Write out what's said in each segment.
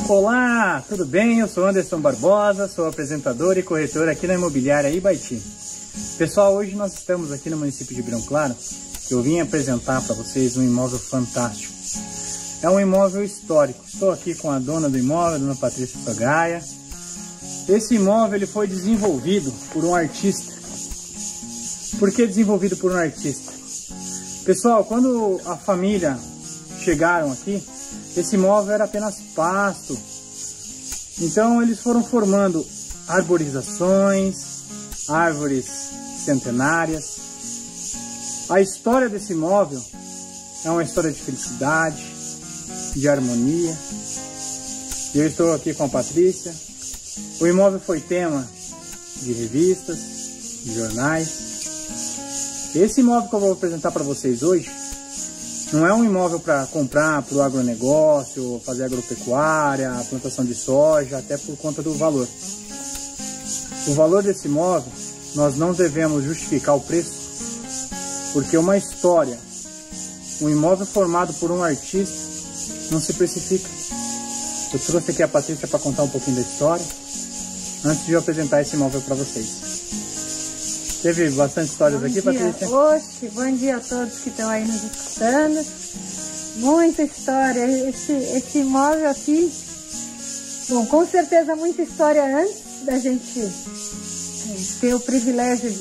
Olá, tudo bem? Eu sou Anderson Barbosa, sou apresentador e corretor aqui na Imobiliária Ibaiti. Pessoal, hoje nós estamos aqui no município de Ribeirão Claro. Eu vim apresentar para vocês um imóvel fantástico. É um imóvel histórico. Estou aqui com a dona do imóvel, a dona Patrícia Sogaia. Esse imóvel ele foi desenvolvido por um artista. Por que desenvolvido por um artista? Pessoal, quando a família chegaram aqui, esse imóvel era apenas pasto. Então eles foram formando arborizações, árvores centenárias. A história desse imóvel é uma história de felicidade, de harmonia. Eu estou aqui com a Patrícia. O imóvel foi tema de revistas, de jornais. Esse imóvel que eu vou apresentar para vocês hoje não é um imóvel para comprar para o agronegócio, fazer agropecuária, plantação de soja, até por conta do valor. O valor desse imóvel, nós não devemos justificar o preço, porque uma história, um imóvel formado por um artista, não se precifica. Eu trouxe aqui a Patrícia para contar um pouquinho da história, antes de eu apresentar esse imóvel para vocês. Teve bastante histórias aqui, Patrícia? Oxe, bom dia a todos que estão aí nos escutando. Muita história. Esse imóvel aqui, bom, com certeza muita história antes da gente ter o privilégio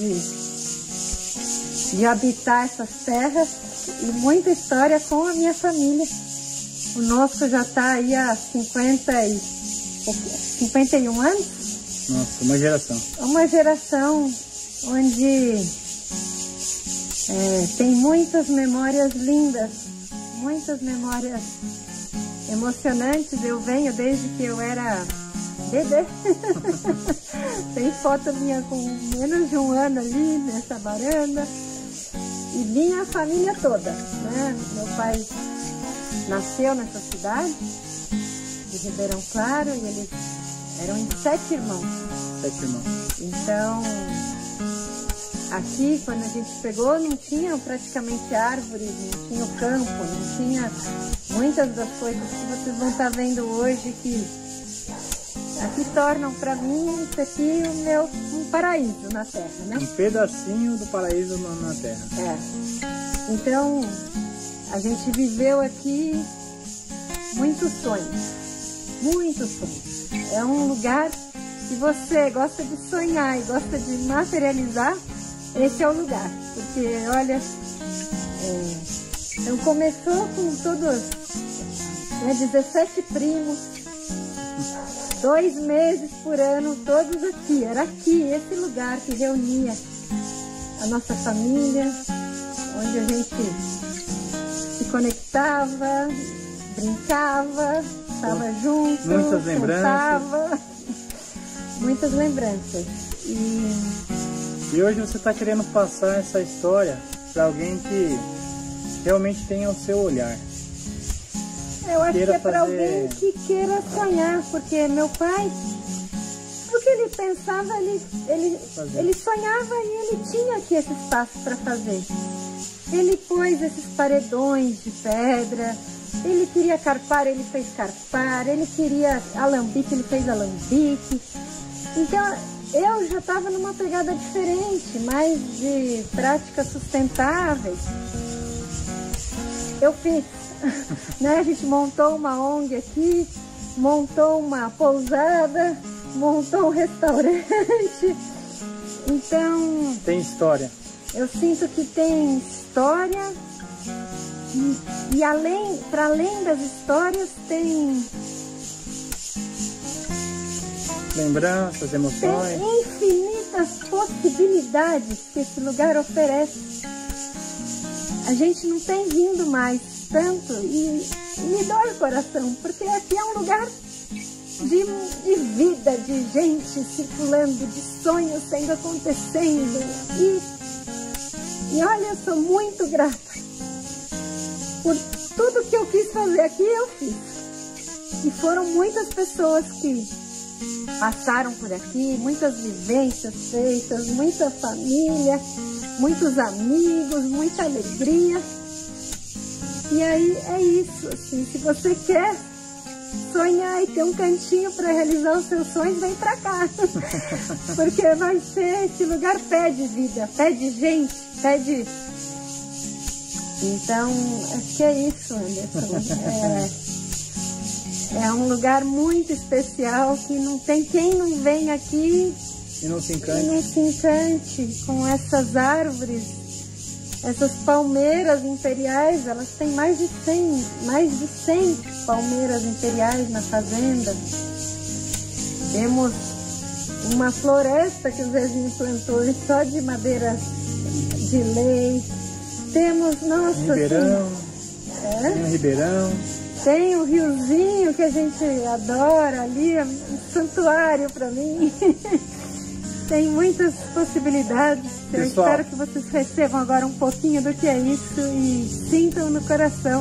de habitar essas terras, e muita história com a minha família. O nosso já está aí há 51 anos. Nossa, uma geração. Uma geração onde tem muitas memórias lindas, muitas memórias emocionantes. Eu venho desde que eu era bebê. Tem foto minha com menos de um ano ali nessa varanda. E minha família toda, né? Meu pai nasceu nessa cidade de Ribeirão Claro e eles eram em 7 irmãos. 7 irmãos. Então, aqui, quando a gente pegou, não tinha praticamente árvores, não tinha o campo, não tinha muitas das coisas que vocês vão estar vendo hoje, que aqui tornam para mim isso aqui um paraíso na Terra, né? Um pedacinho do paraíso na Terra. É. Então, a gente viveu aqui muitos sonhos, muitos sonhos. É um lugar que você gosta de sonhar e gosta de materializar. Esse é o lugar, porque olha, então começou com todos, 17 primos, 2 meses por ano, todos aqui. Era aqui, esse lugar que reunia a nossa família, onde a gente se conectava, brincava, estava junto, muitas lembranças. Muitas lembranças. E hoje você está querendo passar essa história para alguém que realmente tenha o seu olhar. Eu acho que é para alguém que queira sonhar, porque meu pai, o que ele pensava, ele sonhava e ele tinha aqui esse espaço para fazer. Ele pôs esses paredões de pedra, ele queria carpar, ele fez carpar, ele queria alambique, ele fez alambique. Então, eu já estava numa pegada diferente, mais de práticas sustentáveis. Eu fiz, né? A gente montou uma ONG aqui, montou uma pousada, montou um restaurante. Então... Tem história. Eu sinto que tem história e para além das histórias tem... lembranças, emoções. Tem infinitas possibilidades que esse lugar oferece. A gente não tem vindo mais tanto e me dói o coração, porque aqui é um lugar de vida, de gente circulando, de sonhos acontecendo. E olha, eu sou muito grata por tudo que eu quis fazer aqui, eu fiz. E foram muitas pessoas que passaram por aqui, muitas vivências feitas, muita família, muitos amigos, muita alegria. E aí é isso, assim, se você quer sonhar e ter um cantinho para realizar os seus sonhos, vem para cá. Porque vai ser, esse lugar pede vida, pede gente, pede... Então, acho que é isso, Anderson. É um lugar muito especial que não tem quem não vem aqui e não se encante com essas árvores, essas palmeiras imperiais. Elas têm mais de 100 palmeiras imperiais na fazenda. Temos uma floresta que o Zezinho plantou só de madeira de lei. Temos, nossa, Ribeirão, tem um ribeirão. Tem o riozinho que a gente adora ali, é um santuário para mim. Tem muitas possibilidades. Eu espero que vocês recebam agora um pouquinho do que é isso e sintam no coração.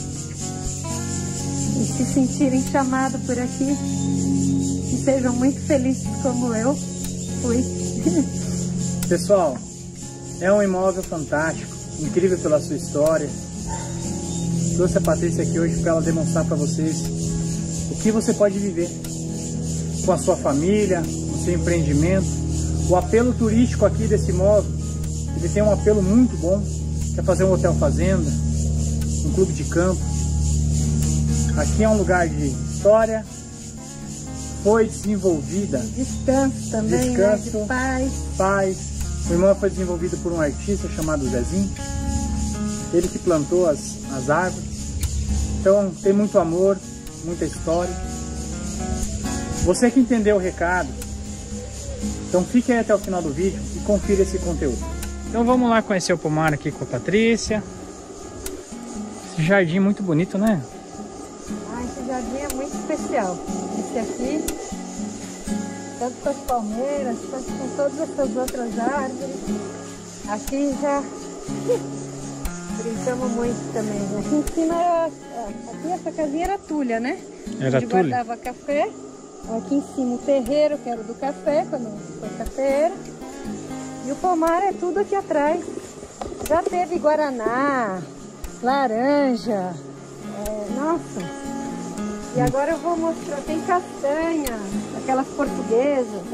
E se sentirem chamados por aqui. E sejam muito felizes como eu fui. Pessoal, é um imóvel fantástico, incrível pela sua história. Trouxe a Patrícia aqui hoje para ela demonstrar para vocês o que você pode viver com a sua família, com o seu empreendimento. O apelo turístico aqui desse imóvel, ele tem um apelo muito bom, que é fazer um hotel fazenda, um clube de campo. Aqui é um lugar de história, foi desenvolvida. Descanso também, descanso, né? De paz. O imóvel foi desenvolvido por um artista chamado Zezinho. Ele que plantou as árvores. Então tem muito amor, muita história. Você que entendeu o recado, então fique aí até o final do vídeo e confira esse conteúdo. Então vamos lá conhecer o pomar aqui com a Patrícia. Esse jardim muito bonito, né? Esse jardim é muito especial. Esse aqui, tanto com as palmeiras, quanto com todas essas outras árvores. Aqui já... brincamos muito também. Aqui em cima, aqui essa casinha era tulha, né? Era tulha. Guardava café. Aqui em cima o terreiro, que era do café, quando foi cafeeira. E o pomar é tudo aqui atrás. Já teve guaraná, laranja, nossa. E agora eu vou mostrar, tem castanha, aquelas portuguesas.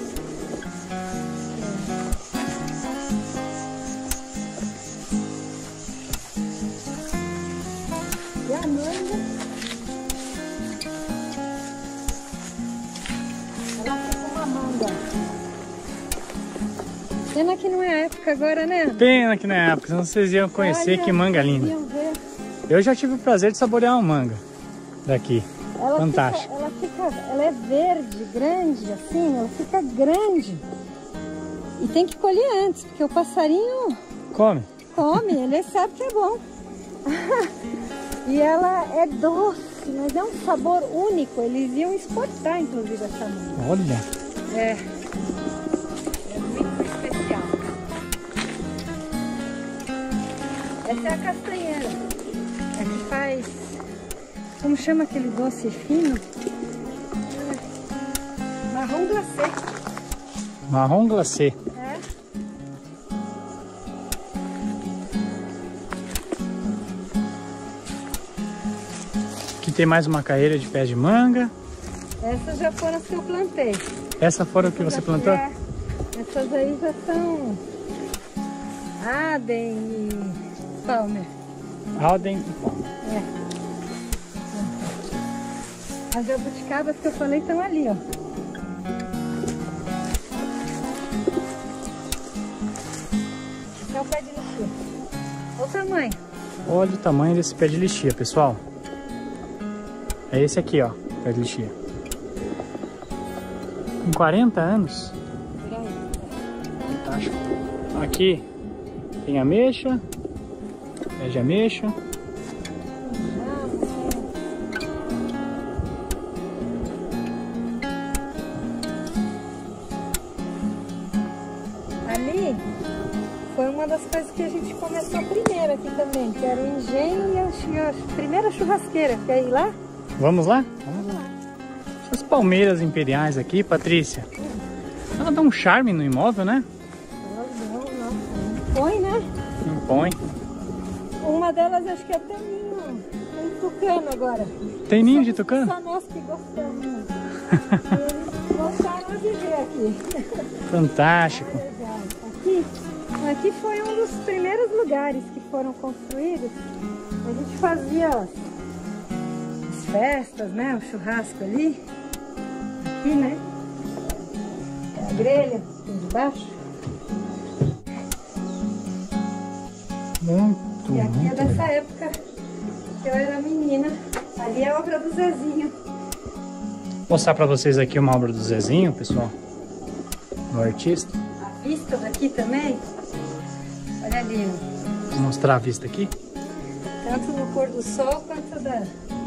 E a manga, ela fica uma manga. Pena que não é época agora, né? Pena que não é época, senão vocês iam conhecer. Olha, que manga linda. Eu já tive o prazer de saborear uma manga daqui. Fantástica. Ela é verde, grande, assim, ela fica grande. E tem que colher antes, porque o passarinho... Come, ele sabe que é bom. E ela é doce, mas é um sabor único. Eles iam exportar, inclusive, essa manga. Olha. É muito especial. Essa é a castanheira. É que faz... Como chama aquele doce fino? Marrom glacê. Marrom glacê. É. Aqui tem mais uma carreira de pés de manga. Essas já foram as que eu plantei. Essas foram as que você plantou? É. Essas aí já são Aden e Palmer. Aden e Palmer. É. As jabuticabas que eu falei estão ali, ó. Esse é o pé de lixia. Olha o tamanho. Olha o tamanho desse pé de lixia, pessoal. É esse aqui, ó, pé de lixia. Com 40 anos. Fantástico. Aqui tem ameixa, pé de ameixa. Ali foi uma das coisas que a gente começou primeiro aqui também, que era o engenho e a primeira churrasqueira. Quer ir lá? Vamos lá? Vamos lá. Essas palmeiras imperiais aqui, Patrícia, ela dá um charme no imóvel, né? Não. Impõe, né? Impõe. Uma delas acho que até minha tucano agora. Tem ninho de tucano? Só nós que gostamos. Eles voltaram a viver aqui. Fantástico. Legal. Aqui foi um dos primeiros lugares que foram construídos. A gente fazia as festas, né? O churrasco ali. Aqui, né? A grelha aqui embaixo. E aqui é dessa época que eu era menina. Ali é a obra do Zezinho. Vou mostrar pra vocês aqui uma obra do Zezinho, pessoal. Do artista. A vista daqui também. Olha ali. Vou mostrar a vista aqui. Tanto no pôr do sol quanto da...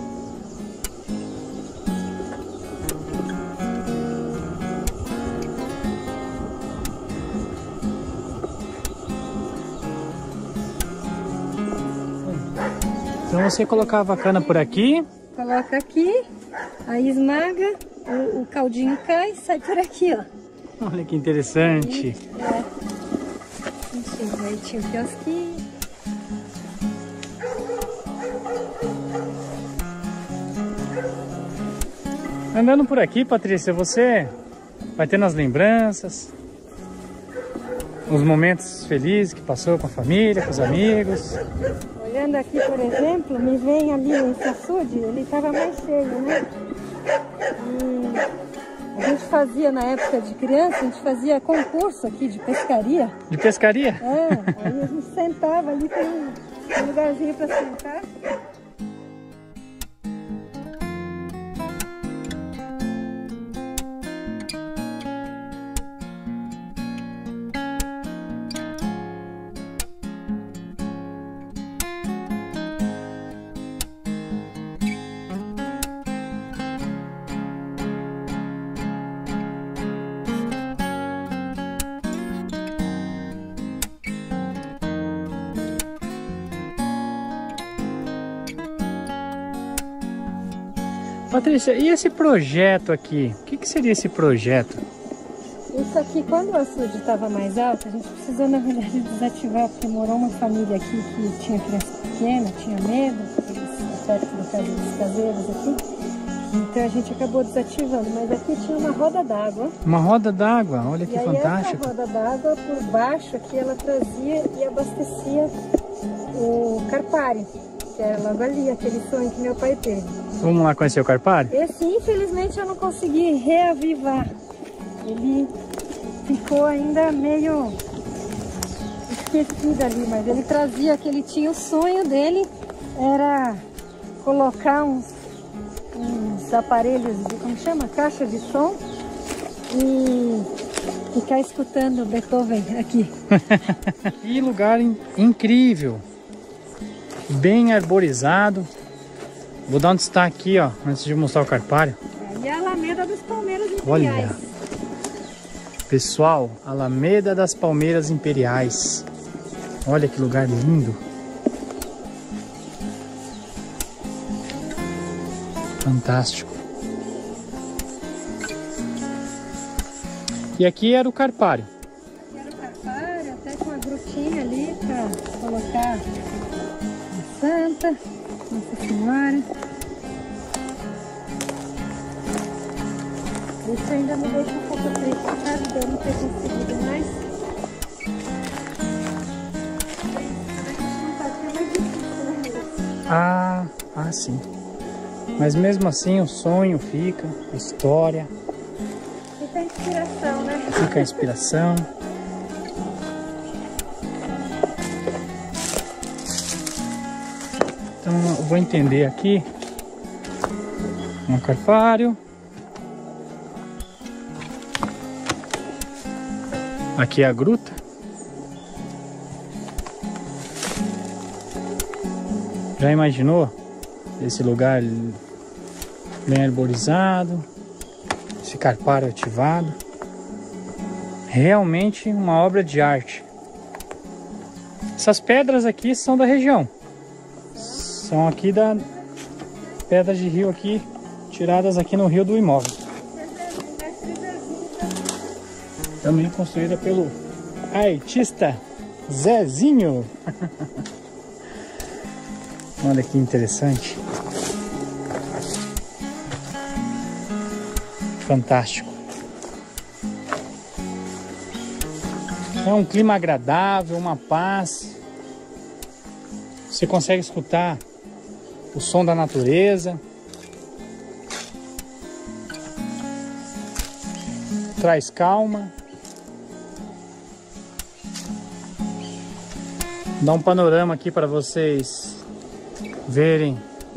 Então você colocava a cana por aqui. Coloca aqui, aí esmaga, o caldinho cai e sai por aqui, ó. Olha que interessante. Enfim, aí tinha o quiosquinho. Andando por aqui, Patrícia, você vai tendo as lembranças, os momentos felizes que passou com a família, com os amigos. Olhando aqui, por exemplo, me vem ali esse açude, ele estava mais cheio, né? E a gente fazia, na época de criança, a gente fazia concurso aqui de pescaria. De pescaria? É, aí a gente sentava ali, tem um lugarzinho para sentar. Patrícia, e esse projeto aqui? O que seria esse projeto? Isso aqui, quando o açude estava mais alto, a gente precisou, na verdade, desativar, porque morou uma família aqui que tinha criança pequena, tinha medo, perto da casa dos caseiros aqui. Então a gente acabou desativando, mas aqui tinha uma roda d'água. Uma roda d'água, olha que fantástico. E essa roda d'água, por baixo aqui, ela trazia e abastecia o carpário, que era logo ali, aquele sonho que meu pai teve. Vamos lá conhecer o carpário? Esse, infelizmente, eu não consegui reavivar. Ele ficou ainda meio esquecido ali, mas ele trazia que ele tinha o sonho dele, era colocar uns aparelhos de, como chama? Caixa de som e ficar escutando Beethoven aqui. Que lugar incrível, bem arborizado. Vou dar um destaque aqui, ó, antes de mostrar o carpário. E a Alameda das Palmeiras Imperiais. Olha, pessoal, Alameda das Palmeiras Imperiais. Olha que lugar lindo. Fantástico. E aqui era o carpário. Aqui era o carpário, até com uma grutinha ali para colocar a Santa, Nossa Senhora. Isso ainda me deixa um pouco triste, sabe? De eu não ter conseguido mais. Ah, sim. Mas mesmo assim o sonho fica, a história. Fica a inspiração, né? Fica a inspiração. Então eu vou entender aqui. Um carpário. Aqui é a gruta. Já imaginou esse lugar bem arborizado, esse carpário ativado? Realmente uma obra de arte. Essas pedras aqui são da região. São aqui da pedras de rio aqui, tiradas aqui no rio do imóvel. Também construída pelo artista Zezinho. Olha que interessante. Fantástico. É um clima agradável, uma paz. Você consegue escutar o som da natureza. Traz calma. Dá um panorama aqui para vocês verem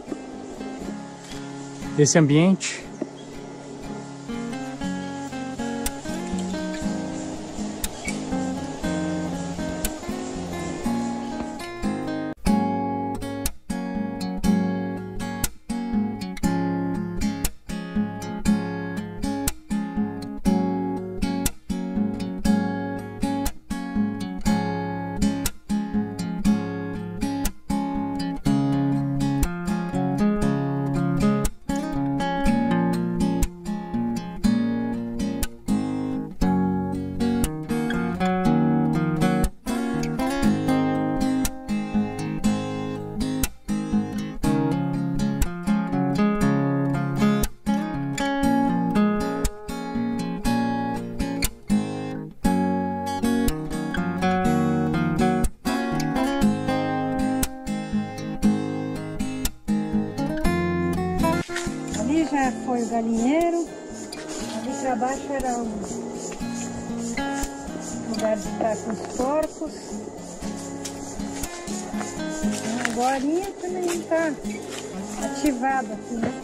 esse ambiente. Já foi o galinheiro, ali para baixo era um lugar de estar com os porcos. Agora também está ativado aqui, né?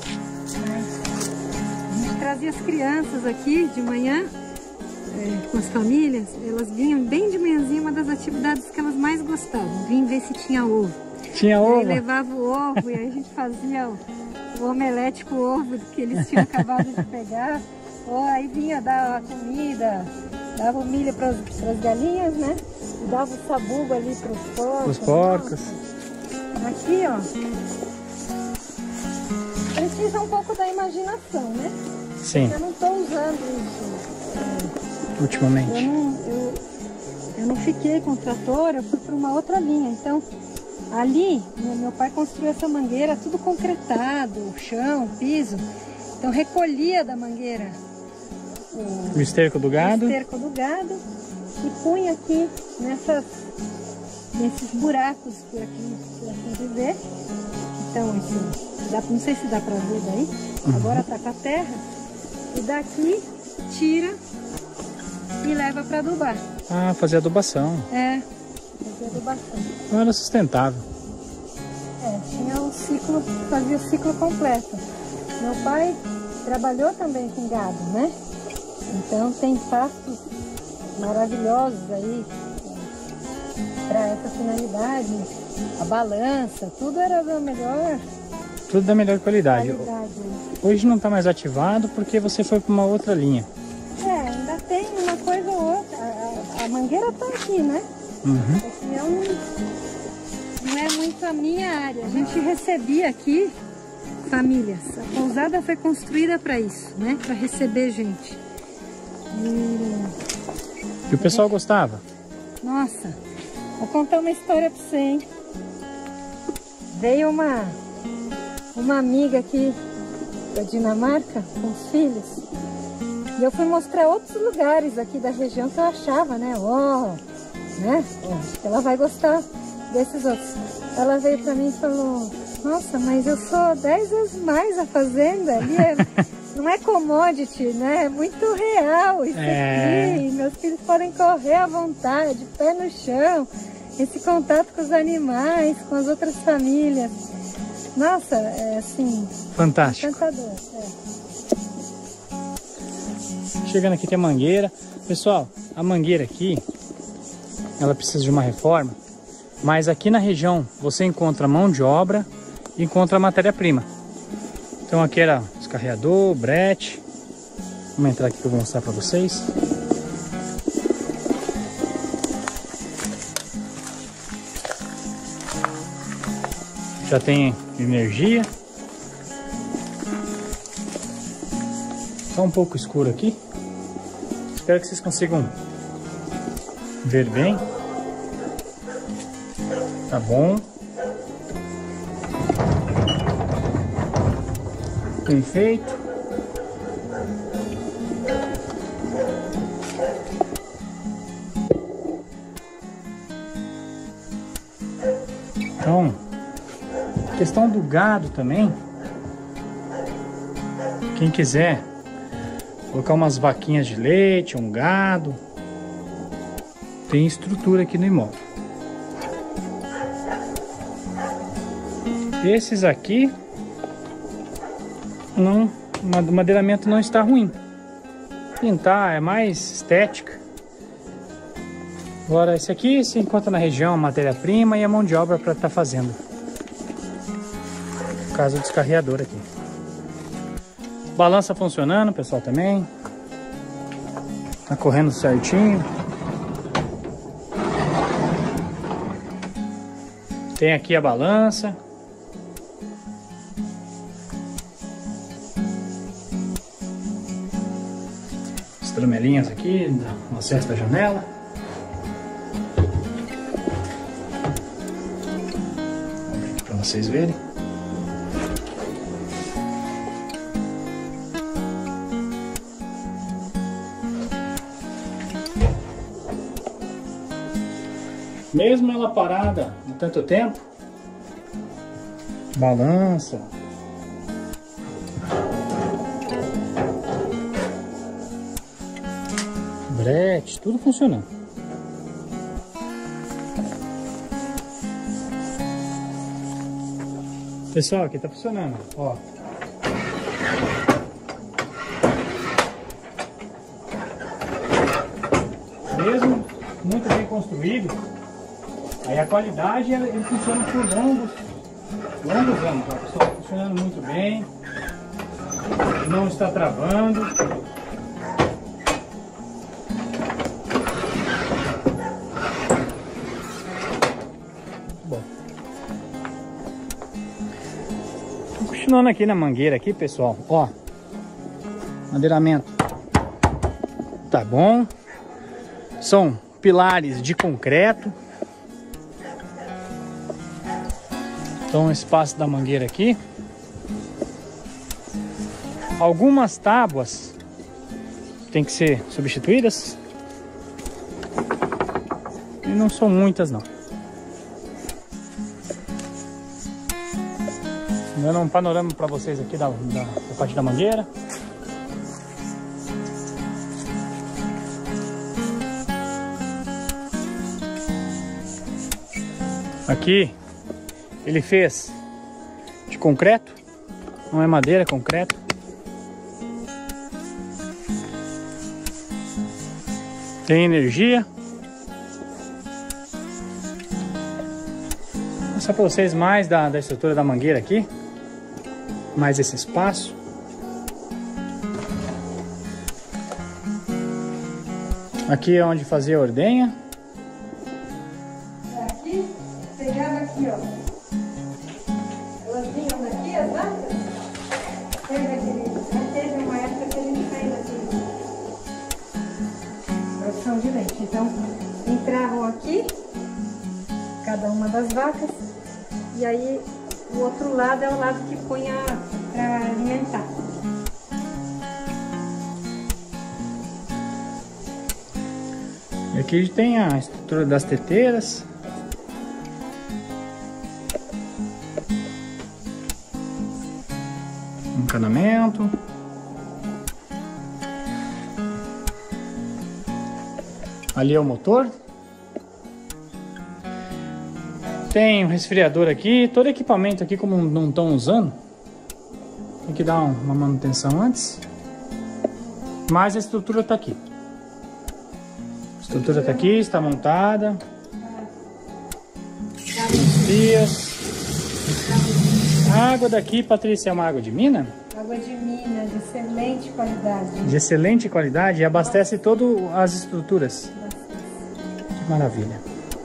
A gente trazia as crianças aqui de manhã, com as famílias, elas vinham bem de manhãzinha, uma das atividades que elas mais gostavam, vinham ver se tinha ovo. Tinha ovo? Aí levava o ovo e aí a gente fazia o omelete com o ovo que eles tinham acabado de pegar. Ou aí vinha dar a comida, dava o milho para as galinhas, né? E dava o sabugo ali para os porcos. Os porcos. Aqui, ó, precisa um pouco da imaginação, né? Sim. Eu não estou usando isso ultimamente. Eu não fiquei com o trator, eu fui para uma outra linha. Então, ali, meu pai construiu essa mangueira, tudo concretado, o chão, o piso. Então, recolhia da mangueira o esterco do gado. O esterco do gado e punha aqui nesses buracos por aqui, por assim dizer. Então, não sei se dá para ver daí. Agora tá com a terra. E daqui tira e leva para adubar. Ah, fazer adubação. É, fazer adubação. Não era sustentável. Tinha um ciclo, fazia o ciclo completo. Meu pai trabalhou também com gado, né? Então tem pastos maravilhosos aí para essa finalidade. A balança, tudo era da melhor. Tudo da melhor qualidade. Hoje não está mais ativado porque você foi para uma outra linha. Ainda tem uma coisa ou outra. A mangueira está aqui, né? Não é muito a minha área. A gente recebia aqui famílias. A pousada foi construída para isso, né? Para receber gente. E o pessoal gostava? Nossa, vou contar uma história para você, hein? Veio uma amiga aqui da Dinamarca com os filhos. E eu fui mostrar outros lugares aqui da região que eu achava, né? Acho que ela vai gostar desses outros. Ela veio para mim e falou: nossa, mas eu sou 10 vezes mais a fazenda. Ali não é commodity, né? É muito real isso aqui. Meus filhos podem correr à vontade, pé no chão. Esse contato com os animais, com as outras famílias. Nossa, é assim... fantástico. Encantador, Chegando aqui tem a mangueira. Pessoal, a mangueira aqui, ela precisa de uma reforma. Mas aqui na região você encontra mão de obra e encontra matéria-prima. Então aqui era descarreador, brete. Vamos entrar aqui que eu vou mostrar para vocês. Já tem energia. Está um pouco escuro aqui. Espero que vocês consigam ver bem. Tá bom. Perfeito. Então, questão do gado também, quem quiser colocar umas vaquinhas de leite, um gado, tem estrutura aqui no imóvel. Esses aqui, não, o madeiramento não está ruim. Pintar é mais estética. Agora esse aqui se encontra na região a matéria-prima e a mão de obra para estar fazendo. No caso do descarreador aqui. Balança funcionando, pessoal, também. Tá correndo certinho. Tem aqui a balança. As tramelinhas aqui, no acesso da janela. Vou abrir aqui para vocês verem. Mesmo ela parada há tanto tempo, balança, brete, tudo funcionando. Pessoal, aqui tá funcionando, ó. Mesmo muito bem construído, aí a qualidade ele funciona por longos anos, ó. Pessoal, funcionando muito bem, não está travando. Bom, continuando aqui na mangueira aqui, pessoal, ó, madeiramento tá bom, são pilares de concreto. Então, o espaço da mangueira aqui. Algumas tábuas tem que ser substituídas. E não são muitas, não. Dando um panorama para vocês aqui da parte da mangueira. Aqui ele fez de concreto, não é madeira, é concreto. Tem energia. Vou mostrar para vocês mais da estrutura da mangueira aqui. Mais esse espaço. Aqui é onde fazia a ordenha. Aqui, pegava aqui, ó. Elas vinham daqui, as vacas. Teve uma época que a gente fez aqui. Produção de leite. Então, entravam aqui, cada uma das vacas. E aí, o outro lado é o lado que punha para alimentar. E aqui tem a estrutura das teteiras. Encanamento. Ali é o motor. Tem um resfriador aqui. Todo equipamento aqui, como não estão usando, tem que dar uma manutenção antes. Mas a estrutura está aqui. A estrutura está aqui, está montada. Os fios. A água daqui, Patrícia, é uma água de mina? Água de mina, de excelente qualidade. De excelente qualidade e abastece todas as estruturas. Que maravilha.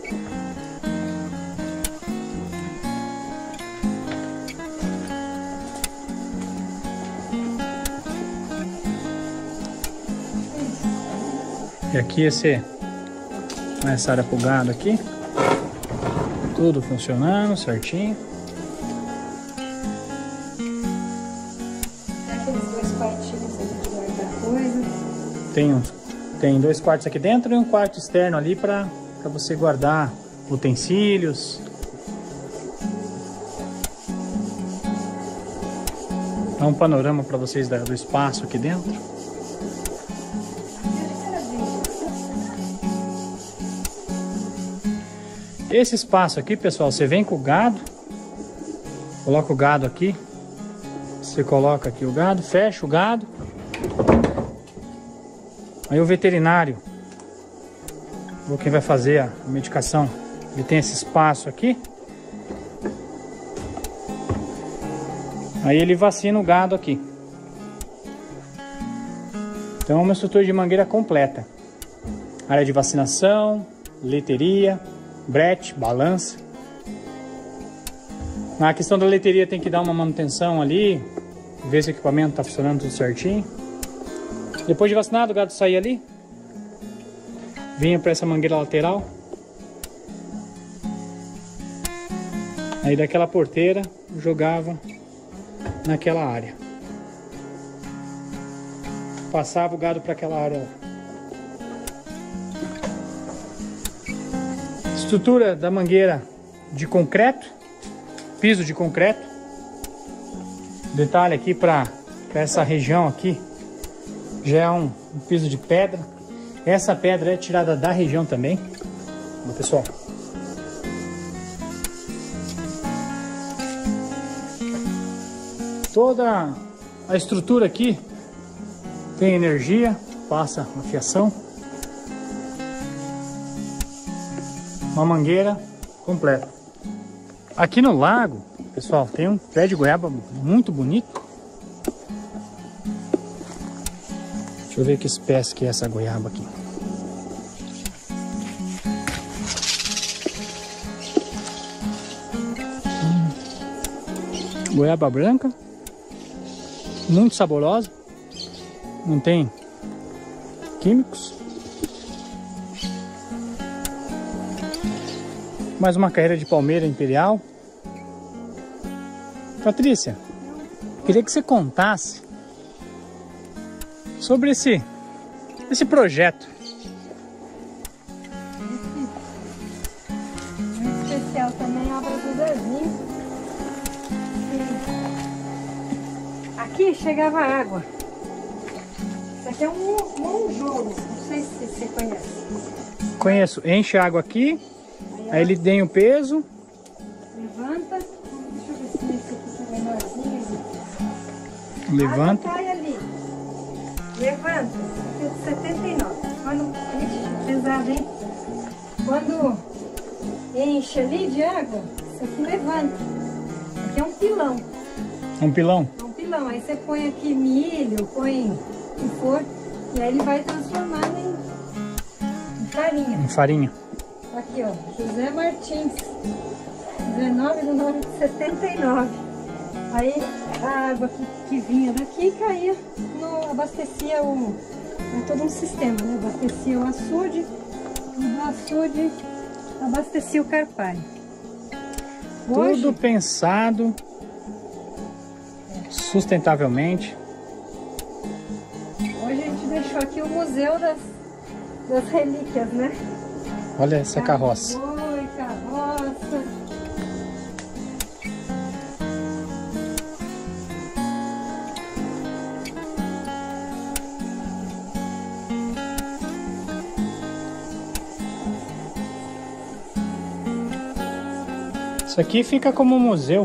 E aqui essa área pro gado aqui. Tudo funcionando certinho. Aqueles dois quartinhos ali de guardar coisa. Tem 2 quartos aqui dentro e um quarto externo ali para você guardar utensílios. Dá um panorama para vocês do espaço aqui dentro. Esse espaço aqui, pessoal, você vem com o gado, coloca o gado aqui, você coloca aqui o gado, fecha o gado, aí o veterinário, ou quem vai fazer a medicação, ele tem esse espaço aqui, aí ele vacina o gado aqui. Então é uma estrutura de mangueira completa, área de vacinação, leiteria, brete, balança. Na questão da leiteria tem que dar uma manutenção ali, ver se o equipamento está funcionando tudo certinho. Depois de vacinado, o gado saía ali, vinha para essa mangueira lateral, aí daquela porteira jogava naquela área, passava o gado para aquela área. Estrutura da mangueira de concreto, piso de concreto. Detalhe aqui para essa região aqui, já é um piso de pedra. Essa pedra é tirada da região também, pessoal. Toda a estrutura aqui tem energia, passa uma fiação. Uma mangueira completa. Aqui no lago, pessoal, tem um pé de goiaba muito bonito. Deixa eu ver que espécie que é essa goiaba aqui. Goiaba branca, muito saborosa, não tem químicos. Mais uma carreira de palmeira imperial. Patrícia, queria que você contasse sobre esse projeto. Muito especial também a obra do Zezinho. Aqui chegava água. Isso aqui é um monjolo, não sei se você conhece. Conheço, enche água aqui. Aí ele tem o peso. Levanta. Deixa eu ver se esse aqui tá menorzinho. Levanta. Cai ali. Levanta. Aqui é de 79. Quando... Ixi, pesado, hein? Quando enche ali de água, isso aqui levanta. Aqui é um pilão. Um pilão? É um pilão. Aí você põe aqui milho, põe o que for. E aí ele vai transformando em farinha. Em farinha. Aqui, ó, José Martins, 19/9/79. Aí a água que vinha daqui caía, abastecia é todo um sistema, né? Abastecia o açude, e do açude abastecia o carpário. Tudo pensado sustentavelmente. Hoje a gente deixou aqui o museu das relíquias, né? Olha essa carroça. Boi, carroça. Isso aqui fica como um museu.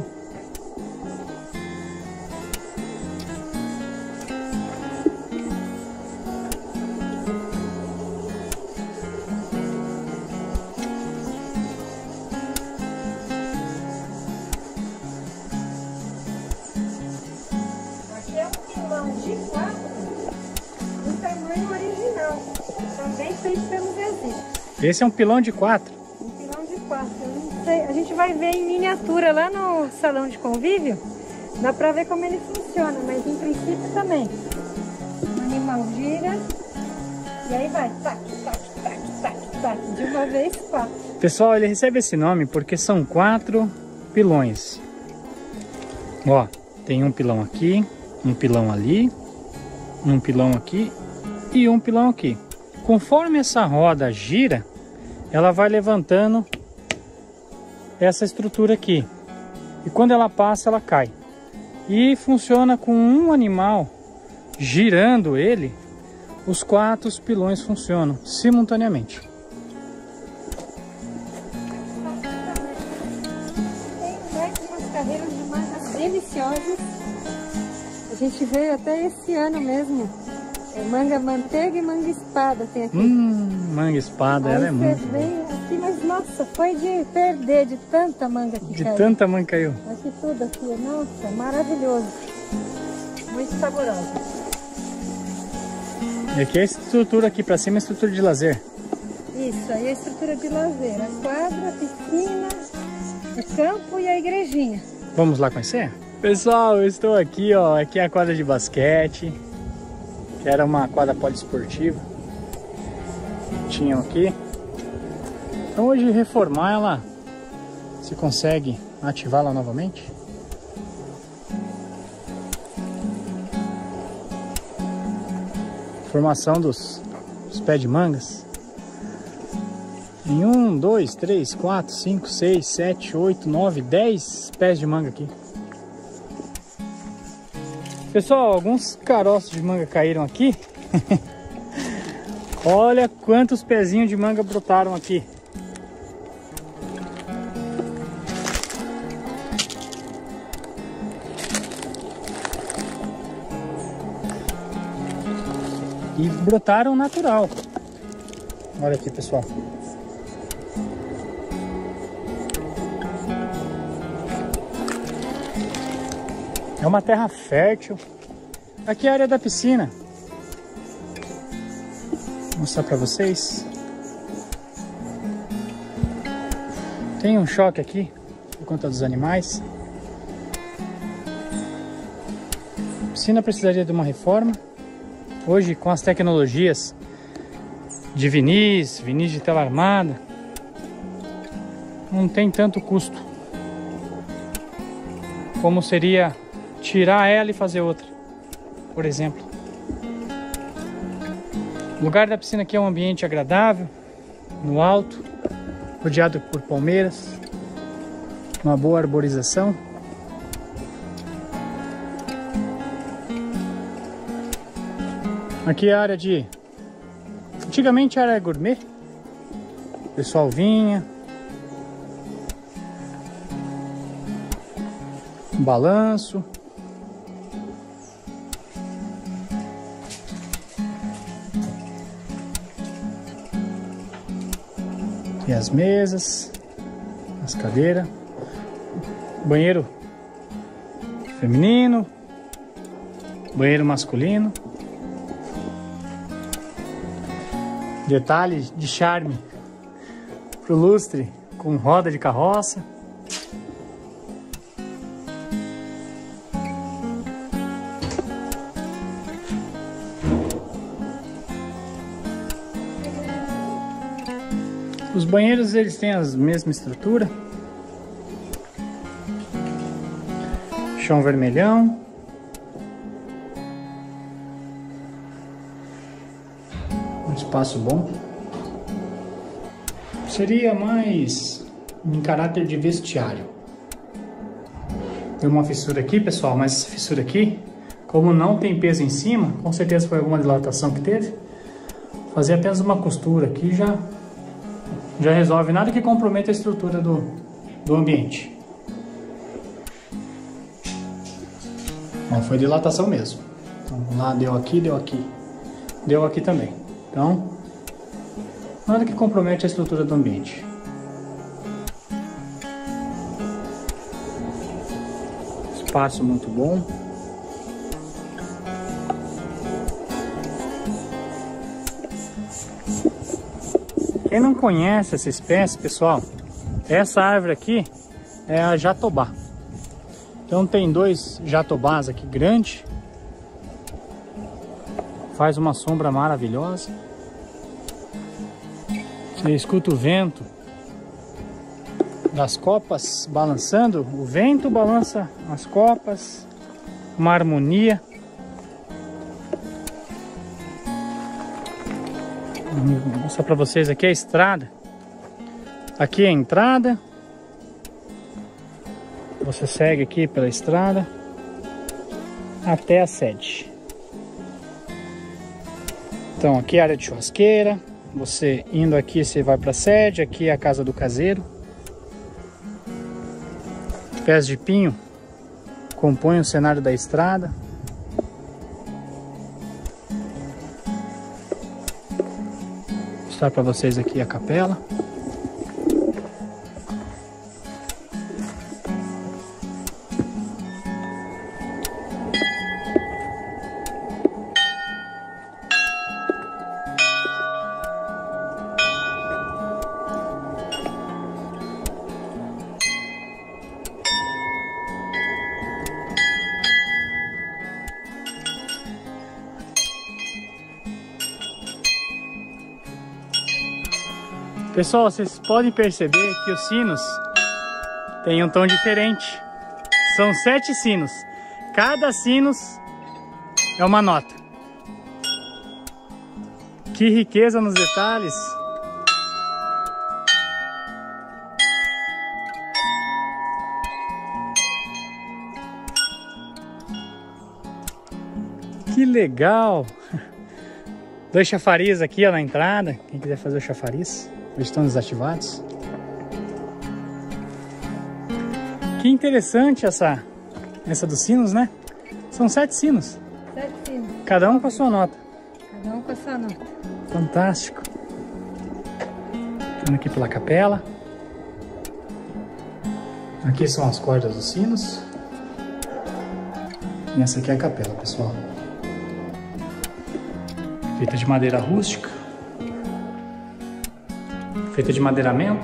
Esse é um pilão de 4. Um pilão de 4. Eu não sei. A gente vai ver em miniatura lá no salão de convívio. Dá pra ver como ele funciona, mas em princípio também. O animal gira e aí vai. Tac, tac, tac, tac, tac. De uma vez, 4. Pessoal, ele recebe esse nome porque são 4 pilões. Ó, tem um pilão aqui, um pilão ali, um pilão aqui e um pilão aqui. Conforme essa roda gira, ela vai levantando essa estrutura aqui. E quando ela passa, ela cai. E funciona com um animal girando ele, os 4 pilões funcionam simultaneamente. Tem mais umas carreiras de mangas deliciosas. A gente veio até esse ano mesmo. É manga manteiga e manga espada tem aqui. Manga espada, ela é muito boa. Vem aqui, mas nossa, foi de perder de tanta manga que caiu. De tanta manga caiu. Aqui tudo aqui, nossa, maravilhoso. Muito saboroso. E aqui é a estrutura aqui pra cima, é a estrutura de lazer. Isso, aí é a estrutura de lazer. A quadra, a piscina, o campo e a igrejinha. Vamos lá conhecer? Pessoal, eu estou aqui, ó. Aqui é a quadra de basquete. Que era uma quadra poliesportiva. Tinham aqui. Então hoje reformar ela, se consegue ativá-la novamente. Formação dos pés de mangas. Em 1, 2, 3, 4, 5, 6, 7, 8, 9, 10 pés de manga aqui. Pessoal, alguns caroços de manga caíram aqui. Olha quantos pezinhos de manga brotaram aqui. E brotaram natural. Olha aqui, pessoal. É uma terra fértil. Aqui é a área da piscina. Vou mostrar para vocês. Tem um choque aqui por conta dos animais. A piscina precisaria de uma reforma. Hoje, com as tecnologias de vinis de tela armada, não tem tanto custo como seria tirar ela e fazer outra, por exemplo. O lugar da piscina aqui é um ambiente agradável, no alto, rodeado por palmeiras, uma boa arborização. Aqui é a área de... Antigamente era gourmet. O pessoal vinha. Um balanço. E as mesas. As cadeiras. Banheiro feminino. Banheiro masculino. Detalhe de charme pro lustre com roda de carroça. Os banheiros eles têm a mesma estrutura. Chão vermelhão. Espaço bom. Seria mais em caráter de vestiário. Tem uma fissura aqui, pessoal, mas essa fissura aqui, como não tem peso em cima, com certeza foi alguma dilatação que teve. Fazer apenas uma costura aqui já resolve, nada que comprometa a estrutura do ambiente. Bom, foi dilatação mesmo. Então, lá deu aqui, deu aqui. Deu aqui também. Então, nada que compromete a estrutura do ambiente. Espaço muito bom. Quem não conhece essa espécie, pessoal, essa árvore aqui é a jatobá. Então tem 2 jatobás aqui grandes. Faz uma sombra maravilhosa. Você escuta o vento das copas balançando. O vento balança as copas. Uma harmonia. Vou mostrar para vocês aqui a estrada. Aqui é a entrada. Você segue aqui pela estrada. até a sede. Então aqui é a área de churrasqueira. Você indo aqui, você vai para a sede. Aqui é a casa do caseiro. Pés de pinho compõem o cenário da estrada. Vou mostrar para vocês aqui a capela. Pessoal, vocês podem perceber que os sinos têm um tom diferente. São 7 sinos. Cada sino é uma nota. Que riqueza nos detalhes. Que legal. 2 chafariz aqui, ó, na entrada. Quem quiser fazer o chafariz. Eles estão desativados. Que interessante essa dos sinos, né? São 7 sinos. 7 sinos. Cada um com a sua nota. Cada um com a sua nota. Fantástico. Indo aqui pela capela. Aqui são as cordas dos sinos. E essa aqui é a capela, pessoal. Feita de madeira rústica. Feita de madeiramento.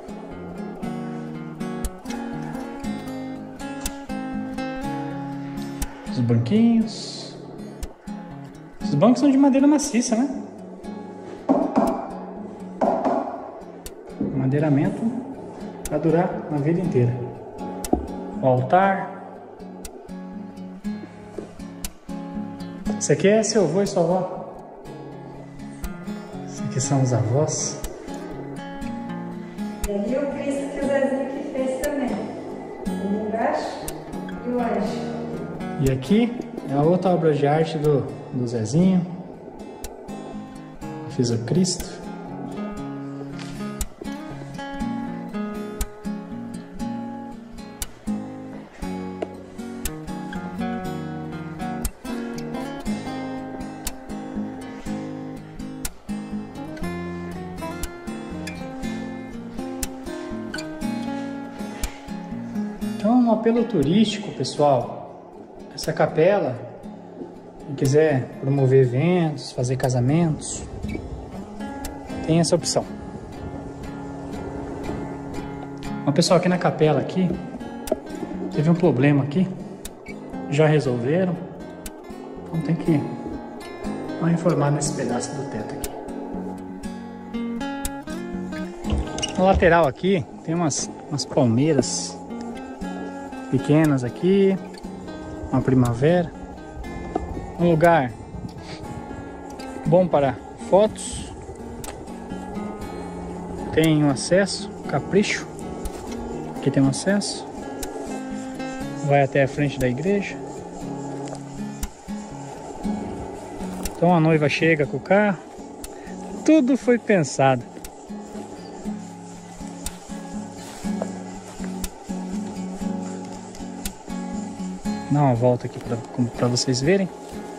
Os banquinhos. Os bancos são de madeira maciça, né? Madeiramento para durar a vida inteira. O altar. Esse aqui é seu avô e sua avó. Esse aqui são os avós. E ali o Cristo que o Zezinho que fez também. O embaixo e o anjo. E aqui é a outra obra de arte do Zezinho. Fiz o Cristo. Então, um apelo turístico, pessoal. Essa capela, quem quiser promover eventos, fazer casamentos, tem essa opção. Mas, pessoal, aqui na capela aqui, teve um problema aqui. Já resolveram. Então tem que dar uma informada nesse pedaço do teto aqui. Na lateral aqui, tem umas palmeiras pequenas aqui, uma primavera, um lugar bom para fotos, tem um acesso, capricho, aqui tem um acesso, vai até a frente da igreja, então a noiva chega com o carro, tudo foi pensado. Dar uma volta aqui para vocês verem.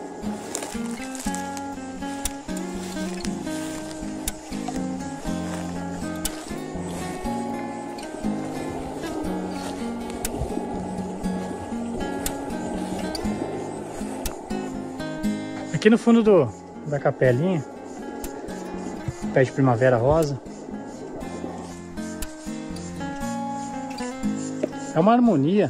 Aqui no fundo da capelinha, pé de primavera rosa, é uma harmonia